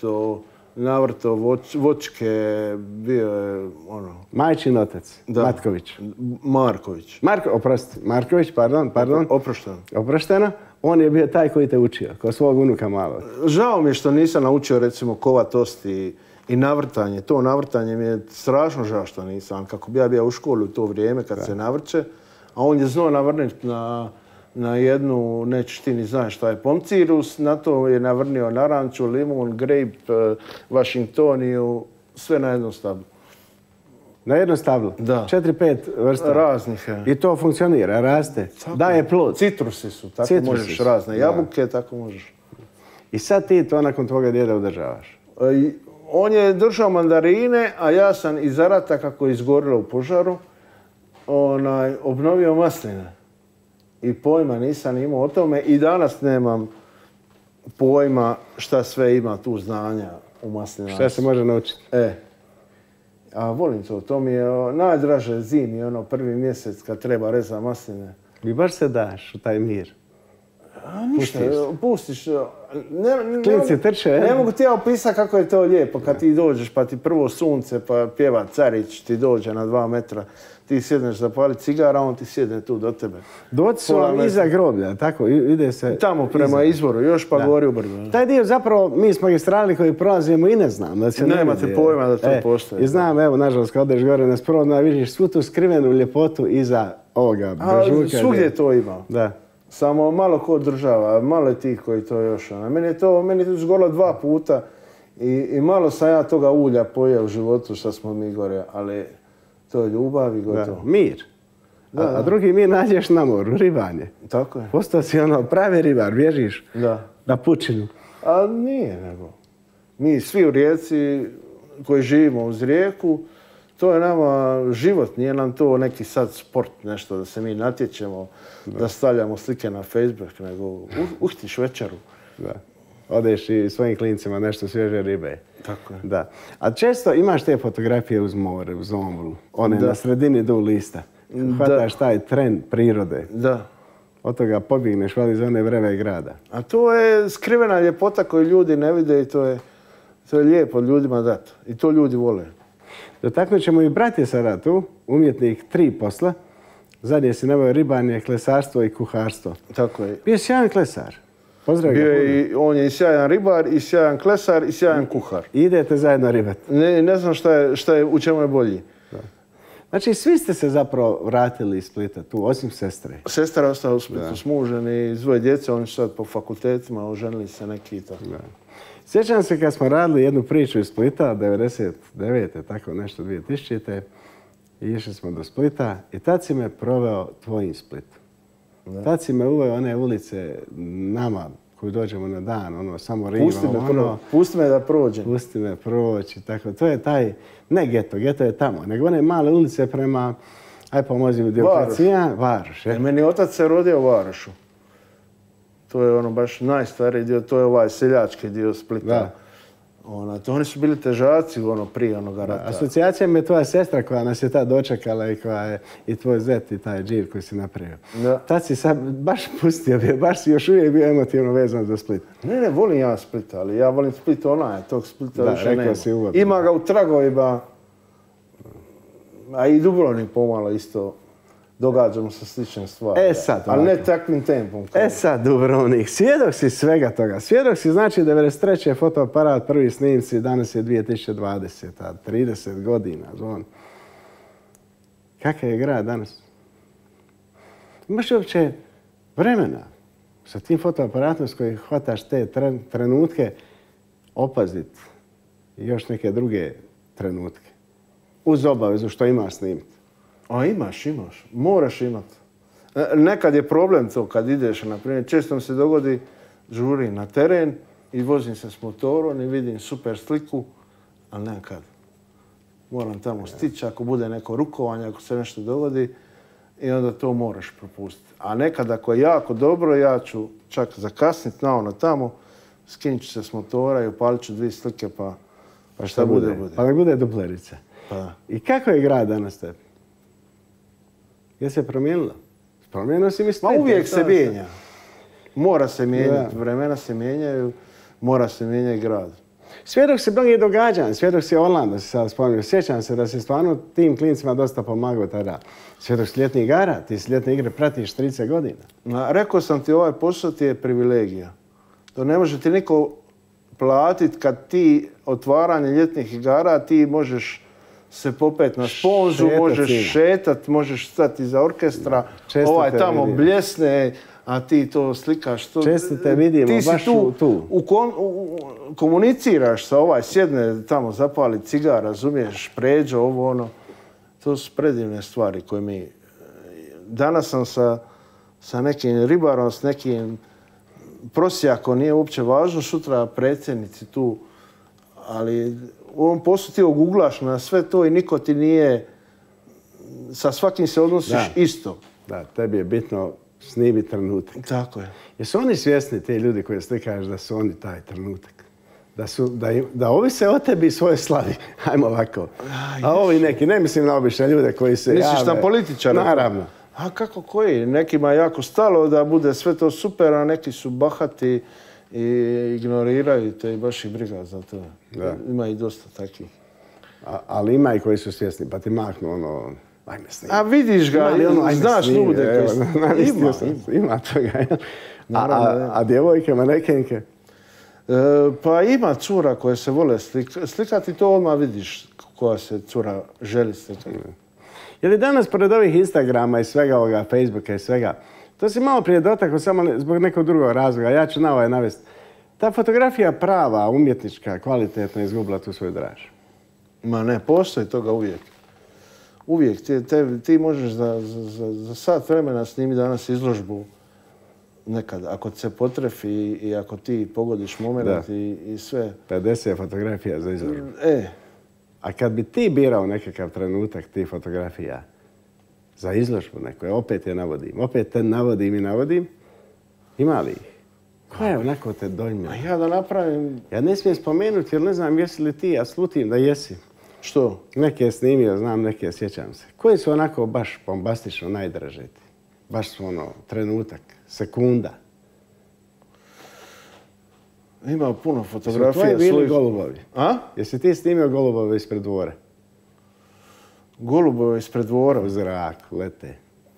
navrto voćke, bio je ono... Majčin otac, Matković. Marković. Marković, pardon. Oprošteno. On je bio taj koji te učio, kao svog unuka malog. Žao mi je što nisam naučio recimo kovat osti i navrtanje. To navrtanje mi je strašno žao što nisam. Kako bi ja bio u školi u to vrijeme kad se navrće, a on je znao navrniti na jednu, nećeš ti ni znaš šta je pomcirus, na to je navrnio naranču, limun, grape, Washingtoniju, sve na jednom stablu. Na jednom stablu? Da. 4-5 vrsta? Raznih. I to funkcionira, raste? Daje plod? Citrusi su, tako možeš razne jabuke, tako možeš. I sad ti to nakon tvoga djeda održavaš? On je držao mandarine, a ja sam iz zarata, kako je izgorilo u požaru, obnovio masline. I pojma nisam imao o tome i danas nemam pojma šta sve ima tu znanja u maslinarstvu. Šta se može naučiti? A volim to. To mi je najdraže zimi, prvi mjesec kad treba rezati masline. I baš se daš u taj mir? Ništa, pustiš. Klinci trče, ne mogu ti ja opisati kako je to lijepo kad ti dođeš pa ti prvo sunce pa pjeva Carić, ti dođe na 2 metra, ti sjedneš zapaliti cigara, on ti sjedne tu do tebe. Doći su vam iza groblja, tako? Ide se... Tamo prema izvoru, još pa gori u brdu. Taj dio zapravo mi s magistrali koji prolazimo i ne znam. Nemate pojma da to postoji. I znam, evo, nažalost, kad odeš gore na sprodno, vidiš svu tu skrivenu ljepotu iza ovoga brežuka. Svugdje to ima. Da. Samo malo ko održava, malo je tih koji to još... Meni je to zgorilo 2 puta i malo sam ja toga ulja pojeo u životu što smo mi gore, ali to je ljubav i gotovo. Mir. A drugi mir nađeš na moru, ribanje. Tako je. Postao si pravi ribar, bježiš na pučinu. A nije nego. Mi svi u Rijeci koji živimo uz rijeku, to je nama život, nije nam to neki sad sport, nešto da se mi natječemo, da stavljamo slike na Facebook, nego uhtiš večeru. Da. Odeš i svojim klincima nešto svježe ribe. Tako je. Da. A često imaš te fotografije uz more, uz Omblu, one na sredini do lista. Hvataš taj trend prirode. Da. Od toga pobjegneš vali iz one vreve grada. A to je skrivena ljepota koju ljudi ne vide i to je lijepo ljudima dati. I to ljudi vole. Dotaknut ćemo i brat je sada tu, umjetnik 3 posla. Zadnje si nabavio ribanje, klesarstvo i kuharstvo. Tako je. Bio sjajan klesar. Pozdrav ga. On je i sjajan ribar, i sjajan klesar, i sjajan kuhar. I idete zajedno ribati. Ne znam šta je, u čemu je bolji. Znači, svi ste se zapravo vratili iz Splita tu, osim sestre. Sestra je ostala u Splitu s mužem i dvoje djece, oni su sad po fakultetima, oženili se neki i tako. Sjećam se kad smo radili jednu priču iz Splita, 99. tako nešto, 2000. I išli smo do Splita i tad si me proveo tvojim Splitom. Tad si me uveo one ulice nama koji dođemo na dan, samo riva. Pusti me da prođem. Pusti me proći, tako. To je taj, ne geto, geto je tamo, nego one male ulice prema, aj pomozi u Dioklecijan, Varoš. Meni otac se rodio u Varošu. To je baš najstariji dio, to je ovaj seljački dio Splita. Oni su bili težaci prije onoga rata. Asocijacija mi je tvoja sestra koja nas je tad dočekala i koja je i tvoj zet i taj džir koji si napravio. Tad si sad baš pustio, baš si još uvijek bio emotivno vezan za Split. Ne, volim ja Split, ali ja volim Split tog Splita više nema. Ima ga u tragovima, a i Dubrovnik pomalo isto. Događamo se slične stvari. Ali ne takvim tempom. Sad, Dubrovnik, svjedok si svega toga. Svjedok si, znači, 93. fotoaparat, prvi snimci, danas je 2020. 30 godina. Kakav je grad danas? Imaš uopće vremena sa tim fotoaparatom s kojim hvataš te trenutke opaziti i još neke druge trenutke. Uz obavezu što imaš snimiti. A imaš. Moraš imati. Nekad je problem to kad ideš, na primjer, često mi se dogodi, žurim na teren i vozim se s motorom i vidim super sliku, ali nema kad. Moram tamo stići, ako bude neko rukovanje, ako se nešto dogodi, i onda to moraš propustiti. A nekad ako je jako dobro, ja ću čak zakasniti na tamo, skinit ću se s motora i upalit ću 2 slike, pa šta bude. Pa da bude duplerica. I kako je grad danas tebi? Je se promijenilo? Promijenilo si mi Split. Uvijek se mijenja. Mora se mijenjati, vremena se mijenjaju, mora se mijenjati grad. Svjedok si mnogih događanja, svjedok si Orlando, si sad spomenuo. Sjećam se da si stvarno tim klincima dosta pomagao tada. Svjedok si ljetnih igara, ti si ljetne igre pratiš 30 godina. Rekao sam ti, ovaj posao ti je privilegija. To ne može ti niko platiti kad ti otvaranje ljetnih igara, ti možeš se popet na sponzu, možeš šetat, možeš stati iza orkestra, tamo bljesne, a ti to slikaš. Često te vidimo, baš tu. Komuniciraš sa sjedne tamo, zapali cigar, razumiješ, pređo, To su predivne stvari koje mi... Danas sam sa nekim ribarom, s nekim prosjakom, nije uopće važno, sutra predsjednici tu, ali u ovom poslu ti oguglaš na sve to i niko ti nije... Sa svakim se odnosiš isto. Da, tebi je bitno snimiti trenutak. Tako je. Jesu oni svjesni, ti ljudi koji slikaš, da su oni taj trenutak? Da ovise o tebi i svoje slavi. Hajmo ovako. A ovi neki, ne mislim na obične ljude koji se jave. Misliš na političara? Naravno. A kako koji? Nekima je jako stalo da bude sve to super, a neki su bahati i ignoriraju te i baš ih briga za to. Ima i dosta takvih. Ali ima i koji su svjesni, pa ti mahnu A vidiš ga, znaš ljude koji ima toga. A djevojke, manekenke? Pa ima cura koje se vole slikati, to odmah vidiš koja se cura želi slikati. Je li danas, pored ovih Instagrama i svega ovoga, Facebooka i svega, to si malo prije dotakao samo zbog nekog drugog razloga, ja ću navesti. Ta fotografija prava, umjetnička, kvalitetno izgubila tu svoju draž. Ma ne, postoji toga uvijek. Uvijek. Ti možeš za sat vremena snimiti danas izložbu nekad, ako se potrefi i ako ti pogodiš moment i sve. 50 fotografija za izložbu. A kad bi ti birao nekakav trenutak tih fotografija za izložbu nekoje, opet je navodim. Opet te navodim. Ima li ih? Koja je onako te dojmila? Ja da napravim... Ja ne smijem spomenuti jer ne znam jesi li ti, ja slutim da jesi. Što? Neke je snimio, znam neke, sjećam se. Koji su onako baš bombastično najdraže ti? Baš su trenutak, sekunda. Ima puno fotografija. Su tvoji bili golubovi? A? Jesi ti snimio golubove ispred dvora? Golubove ispred dvora? U zraku, lete.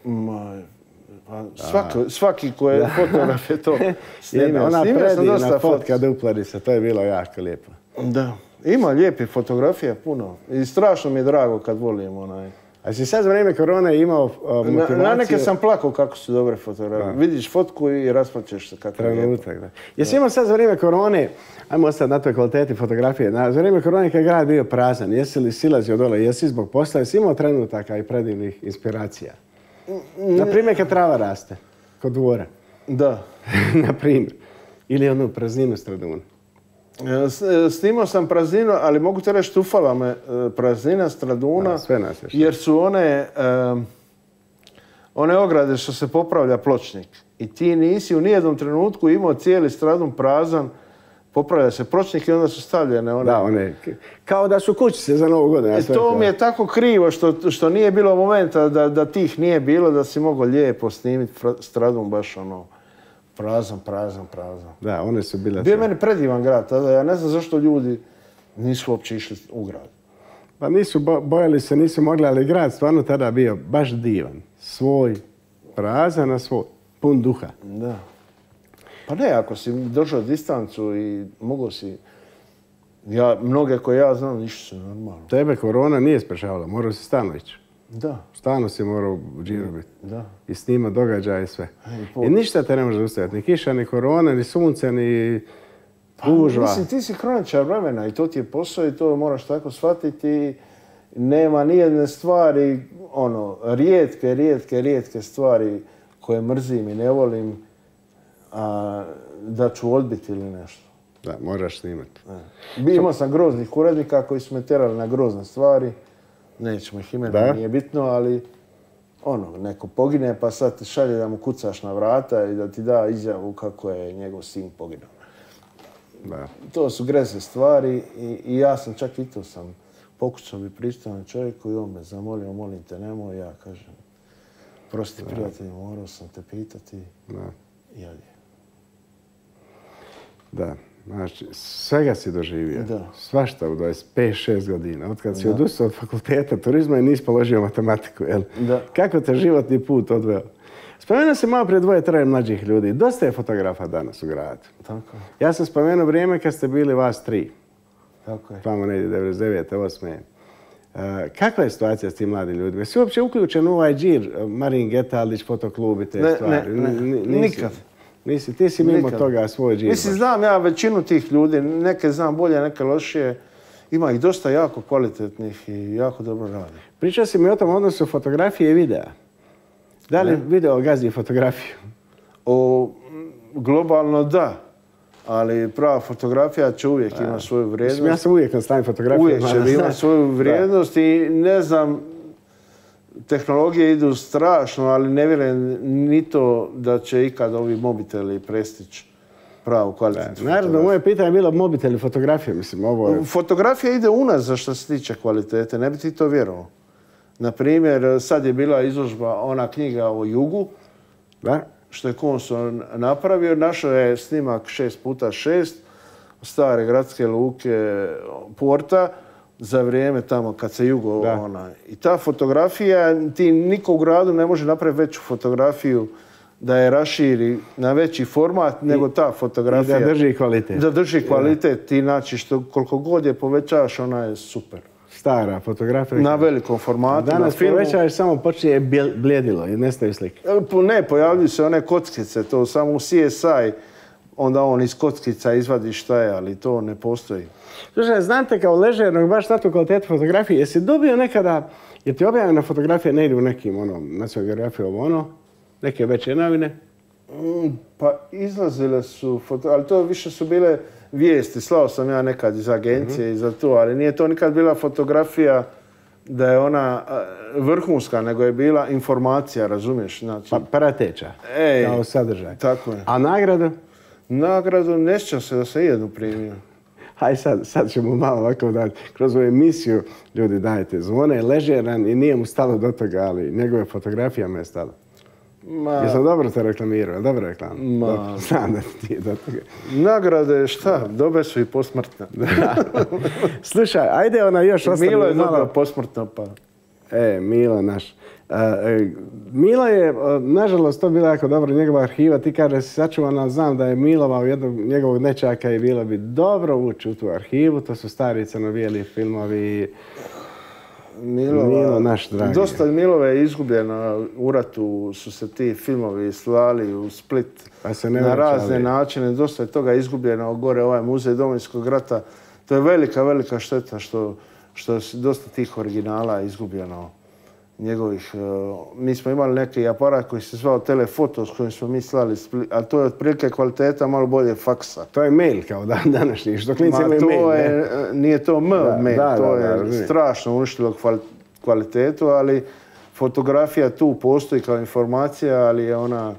Svaki ko je fotograf je to snimio. Ona predivna fotka duplerica, to je bilo jako lijepo. Da. Ima lijepih fotografija puno. I strašno mi je drago kad volim A A si sad za vrijeme korone imao motivaciju? Na neke sam plakao kako su dobre fotografije. Vidiš fotku i rasplaćeš se kako je lijepo. Trenutak, da. Jesi imao sad za vrijeme korone, ajmo ostati na toj kvaliteti fotografije, za vrijeme korone kad je grad bio prazan, jesi li silazio dole, jesi zbog posla, jesi imao trenutaka i predivnih inspiracija? Na primjer kad trava raste, kod dvora. Da. Na primjer. Ili onu prazninu Straduna. Snimao sam prazninu, ali mogu te reći, tufala me praznina Straduna, jer su one ograde što se popravlja pločnik. I ti nisi u nijednom trenutku imao cijeli Stradun prazan, popravlja se pločnik i onda su stavljene one. Da, one, kao da su kućice za Novu godinu. To mi je tako krivo što nije bilo momenta da tih nije bilo, da si mogao lijepo snimiti Stradun baš ono. Prazan. Da, one su bile... Bio je meni predivan grad tada, ja ne znam zašto ljudi nisu uopće išli u grad. Pa nisu, bojali se, nisu mogli, ali grad stvarno tada bio baš divan. Svoj, prazan, a svoj, pun duha. Da. Pa ne, ako si držao distancu i mogao si... Mnoge koje ja znam, ništa se normalno. Tebe korona nije sprečavala, morao si stalno ići. Da. Stalno si morao u džiru biti. Da. I snima događaje i sve. I ništa te ne može zaustaviti. Ni kiša, ni korona, ni sunce, ni gužva. Mislim, ti si kroničar vremena i to ti je posao i to moraš tako shvatiti. Nema nijedne stvari, rijetke stvari koje mrzim i ne volim, da ću odbiti ili nešto. Da, moraš snimati. Imao sam groznih urednika koji su me terali na grozne stvari. Nećemo ih imena, nije bitno, ali neko pogine pa sad ti šalje da mu kucaš na vrata i da ti da izjavu kako je njegov sin poginuo. Da. To su grezne stvari i ja sam čak i to sam pokušao bi pristojan čovjeku i on me zamolio, molim te nemoj, ja kažem, prosti prijatelji, morao sam te pitati. I ja. Da. Znači, svega si doživio. Svašta u 25-6 godina. Otkad si odustao od fakulteta turizma i nisi položio matematiku. Kako te životni put odveo? Spomenuo si malo prije 2-3 mlađih ljudi. Dosta je fotografa danas u gradu. Tako. Ja sam spomenuo vrijeme kad ste bili vas 3. Tako je. Tamo negdje 99. 8. Kakva je situacija s tim mladim ljudima? Jesi uopće uključen u ovaj džir, Marin Getalić, fotoklub i te stvari? Nikad. Ti si mimo toga svoj džir. Mislim, znam ja većinu tih ljudi, neke znam bolje, neke lošije. Ima ih dosta jako kvalitetnih i jako dobro radi. Pričao si mi o tom odnosu fotografije i videa. Da li video gazi fotografiju? Globalno da, ali prava fotografija će uvijek imati svoju vrijednost. Ja sam uvijek kad stavim fotografiju. Uvijek će imati svoju vrijednost i ne znam, tehnologije idu strašno, ali ne vjerujem ni to da će ikad ovi mobiteli prestići pravu kvalitetnu fotografiju. Naravno, moje pitanje je bilo mobitel i fotografija. Fotografija ide unazad što se tiče kvalitete, ne bi ti to vjerovao. Naprimjer, sad je bila izložba ona knjiga o Jugu, što je Konsul napravio. Našao je snimak 6x6 stare gradske luke Porta, za vrijeme tamo kad se Jugo... I ta fotografija, ti niko u gradu ne može napraviti veću fotografiju da je raširi na veći format nego ta fotografija. I da drži kvalitet. Da drži kvalitet. Ti znači koliko god je povećavaš, ona je super. Stara fotografija. Na velikom formatu. Danas povećavaš samo počinje bljedilo i nestaju slike. Ne, pojavljuju se one kockice, to samo u CSI, onda on iz kockica izvadi šta je, ali to ne postoji. Slušaj, znate kao ležernog, baš takvu kvalitetu fotografije, jesi dobio nekada, je ti objavljena fotografija negdje u nekim, nacionalnoj geografiji neke veće novine? Pa izlazile su, ali to više su bile vijesti. Slao sam ja nekad iz agencije i za to, ali nije to nikad bila fotografija da je ona vrhunska, nego je bila informacija, razumiješ? Znači, prateća, kao sadržaj. Tako je. A nagradu? Nagradu ne sjećam se da se jednu primio. Haj sad ćemo malo ovako dati. Kroz ovu emisiju ljudi dajte zvone, je ležeran i nije mu stalo do toga, ali njegove fotografija me je stalo. Jesam dobro te reklamirao, dobro reklam? Znam da ti je do toga. Nagrade šta? Dobe su i posmrtne. Slušaj, ajde još ostane. Milo je dobro posmrtno pa. Milo naš. Milo je, nažalost, to bila jako dobro njegova arhiva. Ti kaže si sačuvana, znam da je milovao jednog njegovog nečaka i bilo bi dobro ući u tu arhivu. To su stari crno-bijeli filmovi. Milo naš dragi. Dosta Milove je izgubljeno. U ratu su se ti filmovi slali u Split na razne načine. Dosta je toga izgubljeno. Gore ovaj muzej Domovinskog rata. To je velika, velika šteta što je dosta tih originala izgubljeno. Njegovih, mi smo imali neki aparat koji se zvao telefoto s kojim smo mi slali, ali to je otprilike kvaliteta malo bolje faksa. To je mail kao današnji, što klinci imaju mail. Nije to mail, to je strašno uništilo kvalitetu, ali fotografija tu postoji kao informacija, ali je ona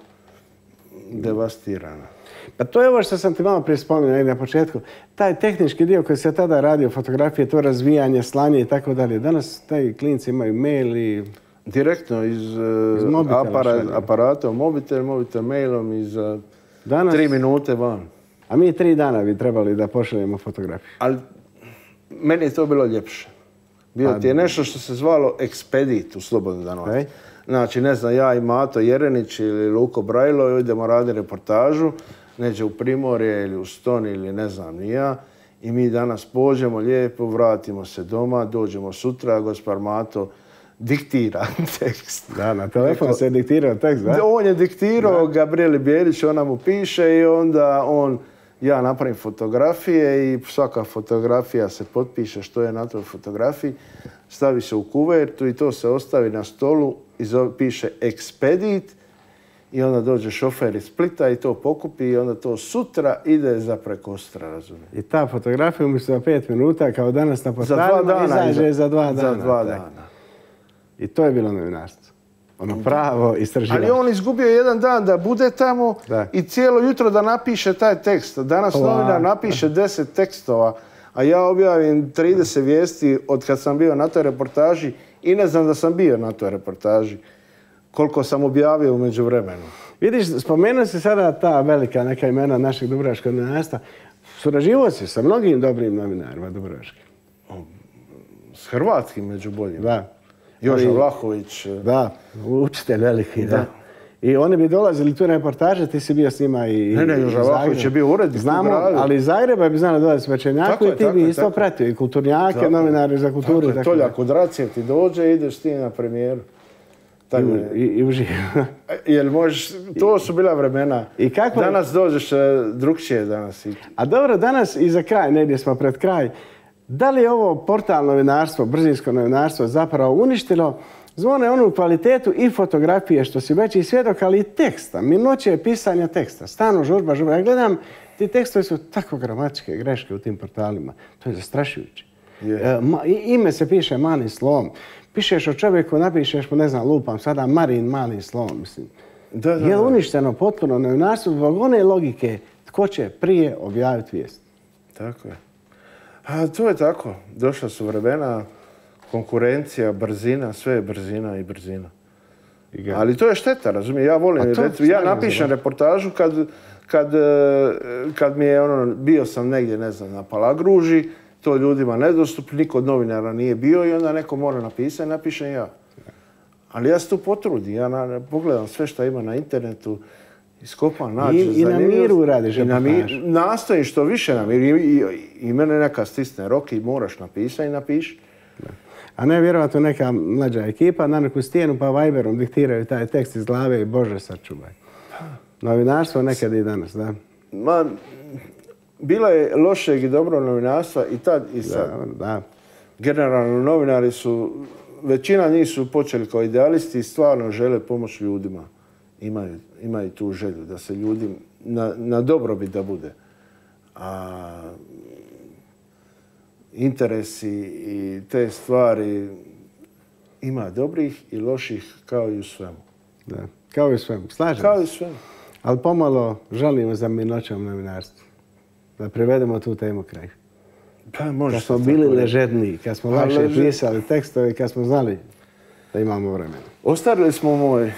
devastirana. Pa to je ovo što sam ti malo prije spomenuo na početku. Taj tehnički dio koji se tada radio, fotografije, to razvijanje, slanje i tako dalje. Danas taj klinci imaju mail i... Direktno iz aparata u mobitel mailom iz 3 minute van. A mi 3 dana bi trebali da pošaljemo fotografiju. Ali meni je to bilo ljepše. Bilo ti je nešto što se zvalo ekspedit u slobodno danu. Znači, ne znam, ja i Mato Jerenić ili Luko Brajlo idemo raditi reportažu, neđe u Primorje ili u Ston ili ne znam ni ja. I mi danas pođemo lijepo, vratimo se doma, dođemo sutra, gospodar Mato diktira tekst. Da, na telefon se diktirao tekst, da? On je diktirao, Gabrieli Bjelić, ona mu piše i onda ja napravim fotografije i svaka fotografija se potpiše što je na toj fotografiji, stavi se u kuvertu i to se ostavi na stolu i piše ekspedit i onda dođe šofer iz Splita i to pokupi i onda to sutra ide za Prekostra, razumije. I ta fotografija umjesto 5 minuta kao danas na portalima izađe za 2 dana. Za 2 dana. I to je bilo novinarstvo. Ono pravo istraživanje. Ali on izgubio 1 dan da bude tamo i cijelo jutro da napiše taj tekst. Danas novinar napiše 10 tekstova, a ja objavim 30 vijesti od kad sam bio na toj reportaži i ne znam da sam bio na toj reportaži. Koliko sam objavio u međuvremenu. Vidiš, spomenuo si sada ta velika neka imena našeg dubrovačkog novinarstva. Surađivao si sa mnogim dobrim novinarima dubrovačkim. S hrvatskim među boljima. Da. Joža Vlahović. Da, učitelj veliki, da. I oni bi dolazili tu reportaže, ti si bio s njima i Ne, Joža Vlahović je bio urednik. Znamo, ali iz Zagreba bi znali dolaziti s Pečenjaku i ti bi isto pratio. I kulturnjake, novinari za kulturu. Toljak od Racijev ti dođe i ideš ti na premijeru. I uživo. Jer možeš, to su bila vremena. Danas dođeš drugčije danas. A dobro, danas i za kraj, negdje smo pred kraj. Da li je ovo portal novinarstvo, brzinsko novinarstvo zapravo uništilo Zvone onu kvalitetu i fotografije što si već i svjedok, ali i teksta. Minuće pisanja teksta. Stalno žurba. Ja gledam, ti tekstovi su tako gramatičke greške u tim portalima. To je zastrašujuće. Ime se piše malim slovom. Pišeš o čovjeku, napišeš mu, ne znam, lupam sada Marin malim slovom. Mislim. Je uništeno potpuno novinarstvo zbog one logike tko će prije objaviti vijest. Tako je. A to je tako. Došla su vremena, konkurencija, brzina, sve je brzina i brzina. Ali to je šteta, razumijem. Ja volim, ja napišem reportažu kad mi je bio sam negdje, ne znam, na Palagruži, to ljudima nedostupno, niko od novinara nije bio i onda neko mora napisati, napišem ja. Ali ja se tu potrudim, ja pogledam sve što ima na internetu, iskopam, nađem zanimljivost. I na miru radiš reportažu. Nastojim što više na miru. I mene neka stisne rok i moraš napisati i napiši. A ne vjerovatno neka mlađa ekipa na neku stijenu pa Viberom diktiraju taj tekst iz glave i Bože sačuvaj. Novinarstvo nekad i danas, da? Bilo je lošeg i dobro novinarstva i tad i sad. Da. Generalno novinari su, većina njih su počeli kao idealisti i stvarno žele pomoći ljudima. Imaju tu želju da se ljudi na dobrobit da bude. A interesi i te stvari ima dobrih i loših kao i u svemu. Da, kao i u svemu. Slažem se. Kao i u svemu. Ali pomalo žalimo za mirnoćom novinarstvu. Da privedemo tu temu kraju. Pa može. Kad smo bili ležedniji, kad smo lakše pisali tekstove, kad smo znali da imamo vremena. Ostarili smo moj.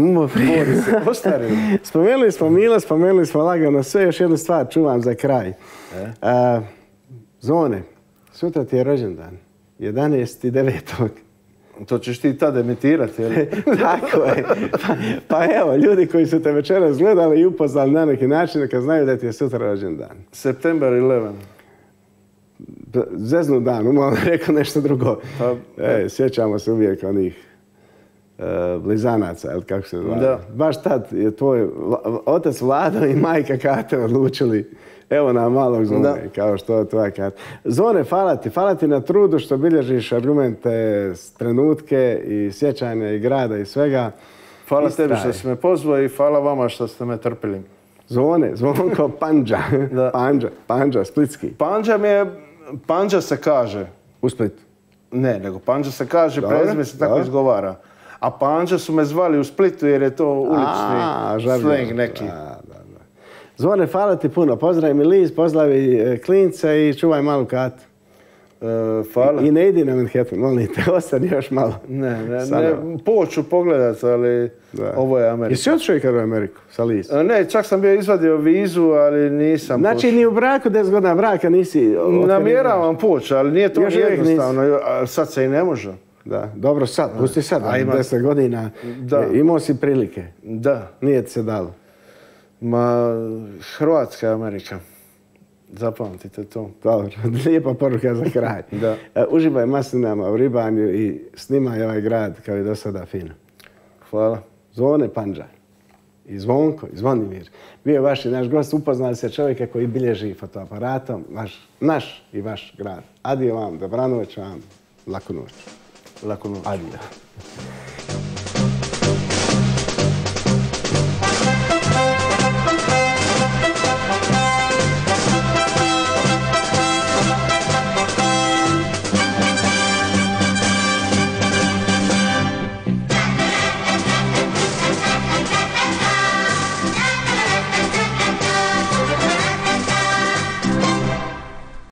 Spomenuli smo Milo, spomenuli smo lagano sve. Još jednu stvar čuvam za kraj. Zvone, sutra ti je rođendan. 11.9. To ćeš ti tad emitirati, jel? Tako je. Pa evo, ljudi koji su te večeras gledali i upoznali na neki način, neka znaju da ti je sutra rođendan. September 11. zeznu dan, umalo rekao nešto drugo. Sjećamo se uvijek onih blizanaca, ili kako se zove. Baš tad je tvoj otac Vlado i majka Kate odlučili evo nam malog Zvone, kao što je tvoja Kata. Zvone, hvala ti na trudu što bilježiš argumente, trenutke i sjećanja i grada i svega. Hvala tebi što si me pozvao i hvala vama što ste me trpili. Zvonko Pandža. Pandža, splitski. Pandža se kaže. U Splitu? Ne, nego Pandža se kaže, prezime se tako izgovara. A Pandža su me zvali u Splitu jer je to ulični sleng neki. Zvone, hvala ti puno. Pozdravi mi Liz, pozdravi klince i čuvaj malu Katu. Hvala. I ne idi na Manhattan, molim te, ostani još malo. Ne, poću pogledat, ali ovo je Amerika. Jesi otišao ikad u Ameriku sa Liz? Ne, čak sam bio izvadio vizu, ali nisam pošao. Znači ni u braku 10 godina braka nisi... Namjeravam poći, ali nije to jednostavno. Sad se i ne može. Da, dobro sad, pusti sad, 10 godina. Imao si prilike. Da. Nije ti se dalo. Hrvatska je Amerika. Zapamtite to. Dobro, lijepa poruka za kraj. Uživaj maslinama u ribanju i snimaj ovaj grad kao i do sada fino. Hvala. Zvone Pandža i Zvonko i Zvonimir. Bio je vaš i naš gost, upoznali se čovjeka koji bilježi fotoaparatom naš i vaš grad. Adio vam, dobranoć vam, laku noć. Laku noć. Adio.